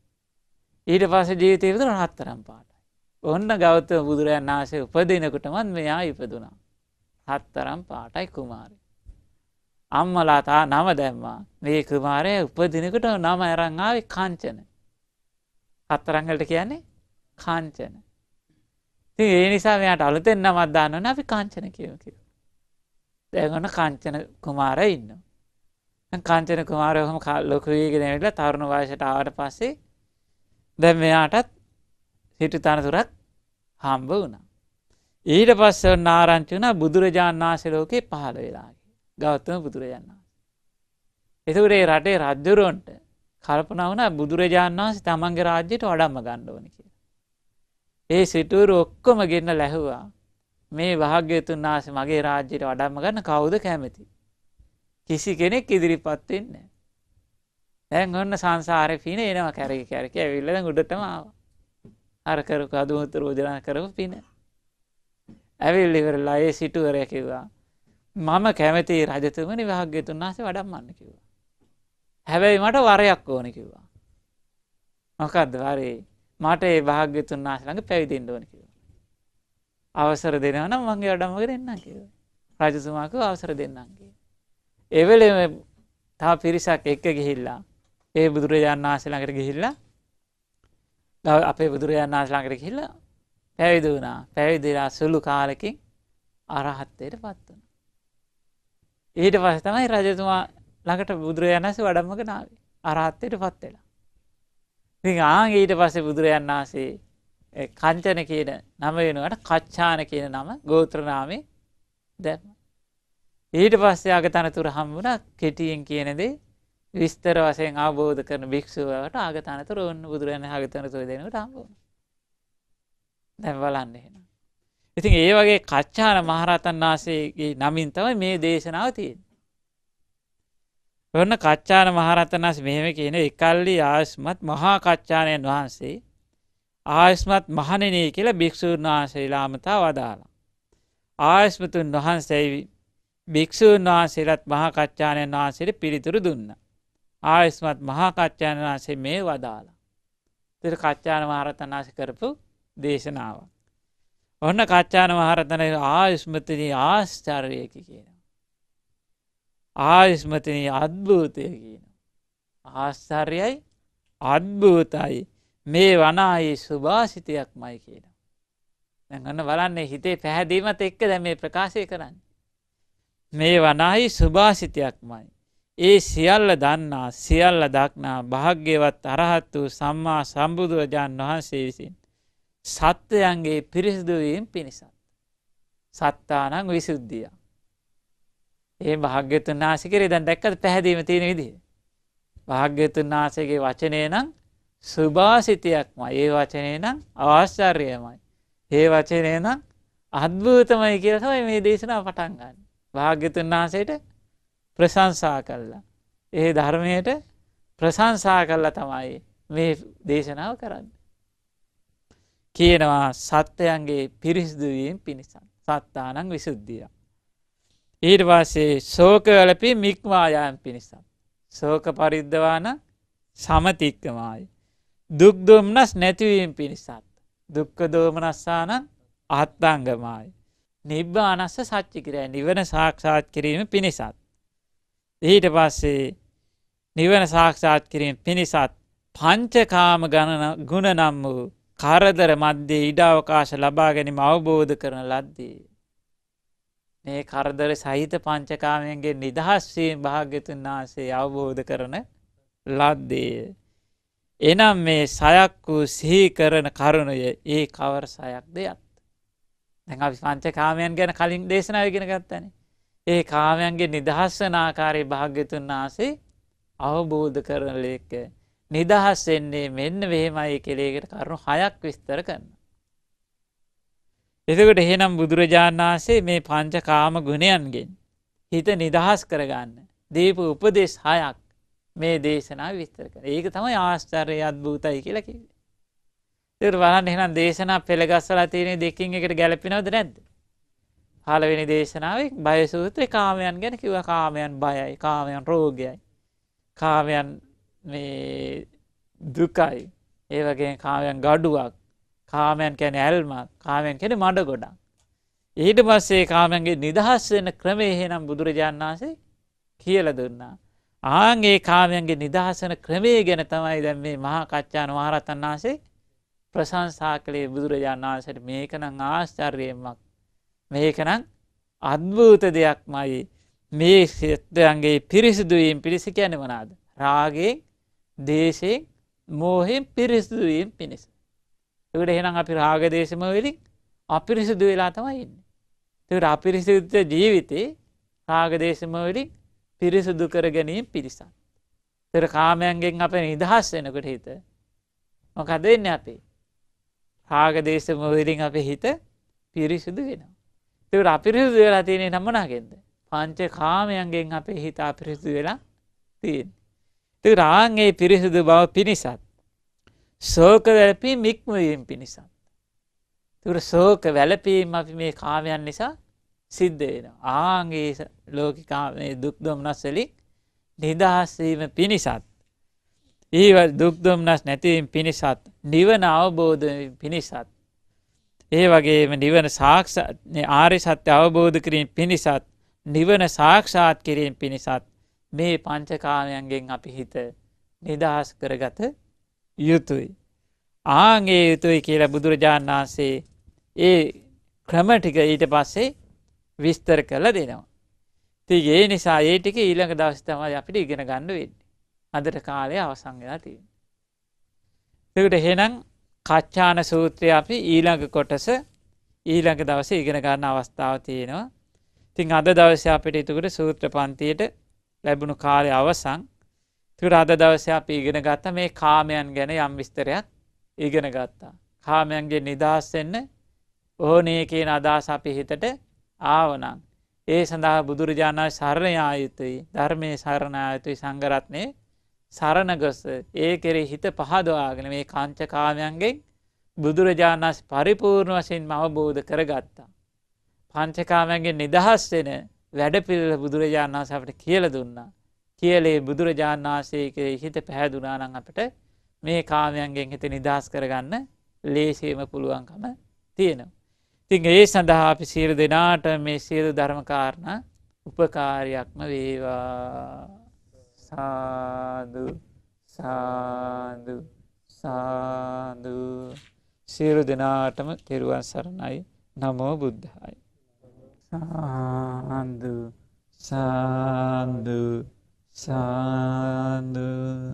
ඊට පස්සේ ජීවිතේ ඉපදුණා රත්තරන් පාටයි. ඔන්න ගෞතම බුදුරජාණන් වහන්සේ උපදිනකොටම මෙයා ඉපදුණා. රත්තරන් පාටයි කුමාරය. අම්මලා තා නම දැම්මා. මේ කුමාරයා උපදිනකොට නම අරන් ආවේ කාංචන. රත්තරන් වලට කියන්නේ කාංචන. ඉතින් ඒ නිසා මෙයාට අලුතෙන් නමක් දාන්න ඕනේ අපි කාංචන කියමු කියලා. දැන් ඔන්න කාංචන කුමාරයා ඉන්නවා. දැන් කාංචන කුමාරයා ඔහම ලොකු වෙගෙන ඇවිල්ලා තරුණ වයසට ආවට පස්සේ දැන් මෙයාටත් හිටු තනතුරක් හම්බ වුණා. ඊට පස්සේ ඔන්න ආරංචි වුණා බුදුරජාණන් වහන්සේ ලෝකේ පහළ වෙලා ගෞතම බුදුරජාණන් වහන්සේ. ඒතකොට ඒ රටේ රජුරොන්ට කල්පනා වුණා බුදුරජාණන් වහන්සේ තමන්ගේ රාජ්‍යයට වඩම්ම ගන්න ඕනේ කියලා. ඒ සිටුවරු ඔක්කොම ගෙන්න ලැහුවා මේ භාග්‍යවතුන් වහන්සේ මගේ රාජ්‍යයට වඩම්ම ගන්න කවුද කැමති? කිසි කෙනෙක් ඉදිරිපත් වෙන්නේ නැහැ. දැන් ඔන්න සංසාරේ පින එනවා කැරකි කැරකි ඇවිල්ලා දැන් උඩටම ආවා. අර කරු කදුමුතර උදලා කරපු පින. ඇවිල්ලා ඉවරලා ඒ සිටුවරයා කිව්වා මම කැමති රජතුමනි භාග්‍යවතුන් වහන්සේ වඩම්මන්න කිව්වා. හැබැයි මට වරයක් ඕනේ කිව්වා. මොකද්ද වරේ? මට ඒ භාග්‍යවතුන් වහන්සේ ළඟ පැවිදෙන්න ඕනේ කිව්වා. අවසර දෙනවා නම් මගේ වඩම්ම කරෙන්නම් කිව්වා. රජතුමා කිව්වා අවසර දෙන්නම් කිව්වා. ඒ වෙලෙම තව පිරිසක් එක්ක ගිහිල්ලා ඒ බුදුරජාණන් වහන්සේ ළඟට ගිහිල්ලා අපේ බුදුරජාණන් වහන්සේ ළඟට ගිහිල්ලා පැවිදි වුණා. පැවිදිලා සුළු කාලෙකින් අරහත්ත්වයට පත් වුණා. ඊට පස්සේ තමයි රජතුමා ළඟට බුදුරජාණන් වහන්සේ වඩම්මගෙන ආවේ. අරහත්ත්වයට පත් වෙලා. ඉතින් ආන් ඊට පස්සේ බුදුරජාණන් වහන්සේ කංචන කියන නම වෙනුවට කච්චාන කියන නම ගෝත්‍ර නාමේ දැම්මා. ඊට පස්සේ ආගතනතුර හම්බුණා කෙටියෙන් කියන දේ විස්තර වශයෙන් අවබෝධ කරන භික්ෂුවට ආගතනතුර ඕන්න බුදුරජාණන් ආගතනතුර දෙනකොට හම්බ වුණා. දැන් බලන්න එහෙනම්. ඉතින් ඒ වගේ කච්චාන මහරහතන් වහන්සේගේ නමින් තමයි මේ දේශනාව තියෙන්නේ. ඔන්න කච්චාන මහරහතන් වහන්සේ මෙහෙම කියන එකල්ලි ආයස්මත් මහා කච්චානයන් වහන්සේ ආයස්මත් මහණෙනි කියලා භික්ෂුන් වහන්සේලා අමතා වදාළා. ආයස්මතුන් වහන්සේ භික්ෂුන් වහන්සේලාත් මහා කච්චානයන් වහන්සේට පිළිතුරු දුන්නා. ආයස්මත් මහා කච්චානයන් වහන්සේ මේ වදාළා. ඒතර කච්චාන මහරහතන් වහන්සේ කරපු දේශනාව. ඔන්න කච්චාන මහරහතන් ආයස්මතිනි ආශ්චර්යයක කියනවා. ආයස්මතිනි අද්භූතය කියනවා. ආශ්චර්යයි අද්භූතයි මේ වනායේ සුභාසිතයක්මයි කියනවා. දැන් අන්න බලන්නේ හිතේ පැහැදීමත් එක්ක දැන් මේ ප්‍රකාශය කරන්නේ. මේ වනාහි සුභාසිතයක්මයි. ඒ සියල්ල දන්නා සියල්ල දක්නා භාග්‍යවත් අරහත් වූ සම්මා සම්බුදුරජාණන් වහන්සේ විසින් සත්වයන්ගේ පිරිසිදු වීම පිණිසත්. සත්තානං විසුද්ධිය. ඒ භාග්‍යවතුන් වහන්සේ කෙරේ දැන් දැක්කද පැහැදීම තියෙන විදිහ. භාග්‍යවතුන් වහන්සේගේ වචනේ නම් සුභාසිතයක්මයි. ඒ වචනේ නම් ආශ්චර්යමයි. ඒ වචනේ නම් අద్භූතමයි කියලා තමයි මේ දේශනාව පටන් ගන්න. භාග්‍යවතුන් වහන්සේට ප්‍රශංසා කළා. ඒ ධර්මයට ප්‍රශංසා කළා තමයි මේ දේශනාව කරන්නේ. කියනවා සත්‍යයන්ගේ පිරිසිදු වීම පිණිස. සත්තානං විසුද්ධිය. ඊට පස්සේ ශෝක වලපි මික්මා යාම පිණිස. ශෝක පරිද්දවාන සමතික්කමයි. දුක් දුම්නස් නැතිවීම පිණිසත්. දුක්ඛ දෝමනස්සාන අත්ංගමයි. නිබ්බානස්ස සච්චි කිරය නිවන සාක්ෂාත් කිරීම පිණිසත්. ඊට පස්සේ නිවන සාක්ෂාත් කිරීම පිණිසත් පංචකාම ගුණ නම් වූ කරදර මැද්දේ ඉඩ අවකාශ ලබා ගැනීම අවබෝධ කරන ලද්දේ. මේ කරදර සහිත පංචකාමයන්ගේ නිදහස් වීම භාග්‍යතුන් වහන්සේ අවබෝධ කරන ලද්දේ. එනම් මේ සයක් වූ සිහි කරන කරුණය ඒ කවර සයක්ද යත්. දැන් අපි පංචකාමයන් ගැන කලින් දේශනාව ඉගෙන ගත්තානේ. ඒ කාමයන්ගේ නිදහස් වන ආකාරයේ භාග්‍යතුන් වහන්සේ අවබෝධ කරන ලේක නිදහස් වෙන්නේ මෙන්න මෙහෙමයි කියලා ඒකට කරුණු හයක් විස්තර කරනවා. එතකොට එහෙනම් බුදුරජාණන් වහන්සේ මේ පංචකාම ගුණයන්ගෙන් හිත නිදහස් කරගන්න දීප උපදේශ හයක් මේ දේශනාව විස්තර කරනවා. ඒක තමයි ආශ්චර්ය අද්භූතයි කියලා කිව්වේ. ඒකට බලන්න එහෙනම් දේශනා පෙළගස්සලා තියෙන දෙකකින් එකට ගැලපෙනවද නැද්ද? පළවෙනි දේශනාවේ බය සූත්‍රේ කාමයන් ගැන කිව්වා. කාමයන් බයයි, කාමයන් රෝගයයි, කාමයන් මේ දුකයි, ඒ වගේම කාමයන් ගඩුවක්, කාමයන් කියන්නේ ඇල්මක්, කාමයන් කියන්නේ මඩ ගොඩක්. ඊට පස්සේ කාමයන්ගේ නිදහස් වෙන ක්‍රමය එහෙනම් බුදුරජාණන් වහන්සේ කියලා දුන්නා. ආන් ඒ කාමයන්ගේ නිදහස් වෙන ක්‍රමය ගැන තමයි දැන් මේ මහා කච්චාන මහරහතන් වහන්සේ ප්‍රශංසා කළේ බුදුරජාණන් වහන්සේට. මේක නම් ආශ්චර්යයක්, මේක නම් අద్භූත දෙයක්මයි. මේ සත්‍යයන්ගේ පිරිසිදු වීම පිණිස කියන්නේ මොනවාද? රාගයෙන්, දේශයෙන්, මෝහයෙන් පිරිසිදු වීම පිණිස. ඒකට එහෙනම් අපි රාග දේශ මොහ වලින් අපිරිසිදු වෙලා තමයි ඉන්නේ. ඒකට අපිරිසිදු ජීවිතේ රාග දේශ මොහ වලින් පිරිසිදු කර ගැනීම පිණිස. ඒතර කාමයන්ගෙන් අපේ නිදහස් වෙනකොට හිත මොකද වෙන්නේ? අපේ රාග දේශ මොහ වලින් අපේ හිත පිරිසිදු වෙනවා. ඒකට අපිරිසිදු වෙලා තියෙන්නේ නම් මොනවාගෙන්ද? පංච කාමයන්ගෙන් අපේ හිත අපිරිසිදු වෙලා තියෙන්නේ. ඒකට ආන්ගේ පිරිසිදු බව පිණිසත් ශෝක වැළපීම ඉක්මවීම පිණිසත්. ඒකට ශෝක වැළපීම අපි මේ කාමයන් නිසා සිද්ධ වෙනවා. ආන්ගේ ලෝකික මේ දුක් දුම්නස් වලින් නිදහස් වීම පිණිසත්, ඊව දුක් දුම්නස් නැතිවීම පිණිසත්, නිවන අවබෝධ වීම පිණිසත්, ඒ වගේම නිවන සාක්ෂාත් ආර්ය සත්‍ය අවබෝධ කිරීම පිණිසත්, නිවන සාක්ෂාත් කිරීම පිණිසත් මේ පංචකාමයන්ගෙන් අපි හිත නිදහස් කරගත යුතුයි. ආන්ගේ යුතුයි කියලා බුදුරජාණන් වහන්සේ ඒ ක්‍රම ටික ඊට පස්සේ විස්තර කරලා දෙනවා. ඉතින් ඒ නිසා ඒ ටික ඊළඟ දවසේ තමයි අපිට ඉගෙන ගන්න වෙන්නේ. අදට කාලය අවසන් වෙලා තියෙනවා. ඒකට එහෙනම් කච්චාන සූත්‍රය අපි ඊළඟ කොටස ඊළඟ දවසේ ඉගෙන ගන්න අවස්ථාව තියෙනවා. ඉතින් අද දවසේ අපිට ඒකට සූත්‍ර පන්තියට ලැබුණු කාලය අවසන්. ඒකට අද දවසේ අපි ඉගෙන ගත්ත මේ කාමයන් ගැන යම් විස්තරයක් ඉගෙන ගත්තා. කාමයන්ගෙන් නිදහස් වෙන්න ඕනේ කියන අදහස අපි හිතට ආවනම් ඒ සඳහා බුදුරජාණන් සරණ යා යුතුයි, ධර්මයේ සරණ යා යුතුයි, සංඝ රත්නයේ සරණ ගොස් ඒ කෙරෙහි හිත පහදවාගෙන මේ කාංච කාමයන්ගෙන් බුදුරජාණන් වහන්සේ පරිපූර්ණ වශයෙන්ම අවබෝධ කරගත්තා. පංචකාමයන්ගෙන් නිදහස් වෙන වැඩපිළිවෙල බුදුරජාණන් වහන්සේ අපිට කියලා දුන්නා. කියලේ බුදුරජාණන් වහන්සේ කෙරෙහි හිත පැහැදුනා නම් අපිට මේ කාමයන්ගෙන් හිත නිදහස් කරගන්න ලේසියෙම පුළුවන්කම තියෙනවා. ඉතින් ඒ සඳහා අපි සියලු දෙනාට මේ සියලු ධර්ම කාරණා උපකාරයක්ම වේවා. සාදු සාදු සාදු සියලු දෙනාටම තෙරුවන් සරණයි. නමෝ බුද්ධාය. සාදු සාදු සාදු.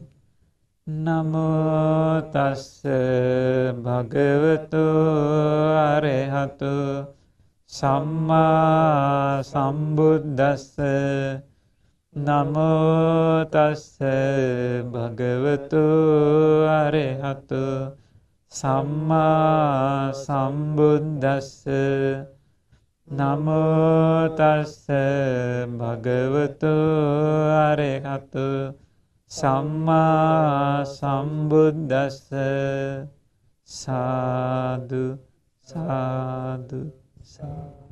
නමෝ තස්ස භගවතු අරහතු සම්මා සම්බුද්දස්ස. නමෝ තස්ස භගවතු අරහතු සම්මා සම්බුද්දස්ස. නමෝ තස්ස භගවතු අරහතු සම්මා සම්බුද්දස්ස. සාදු සාදු සාදු.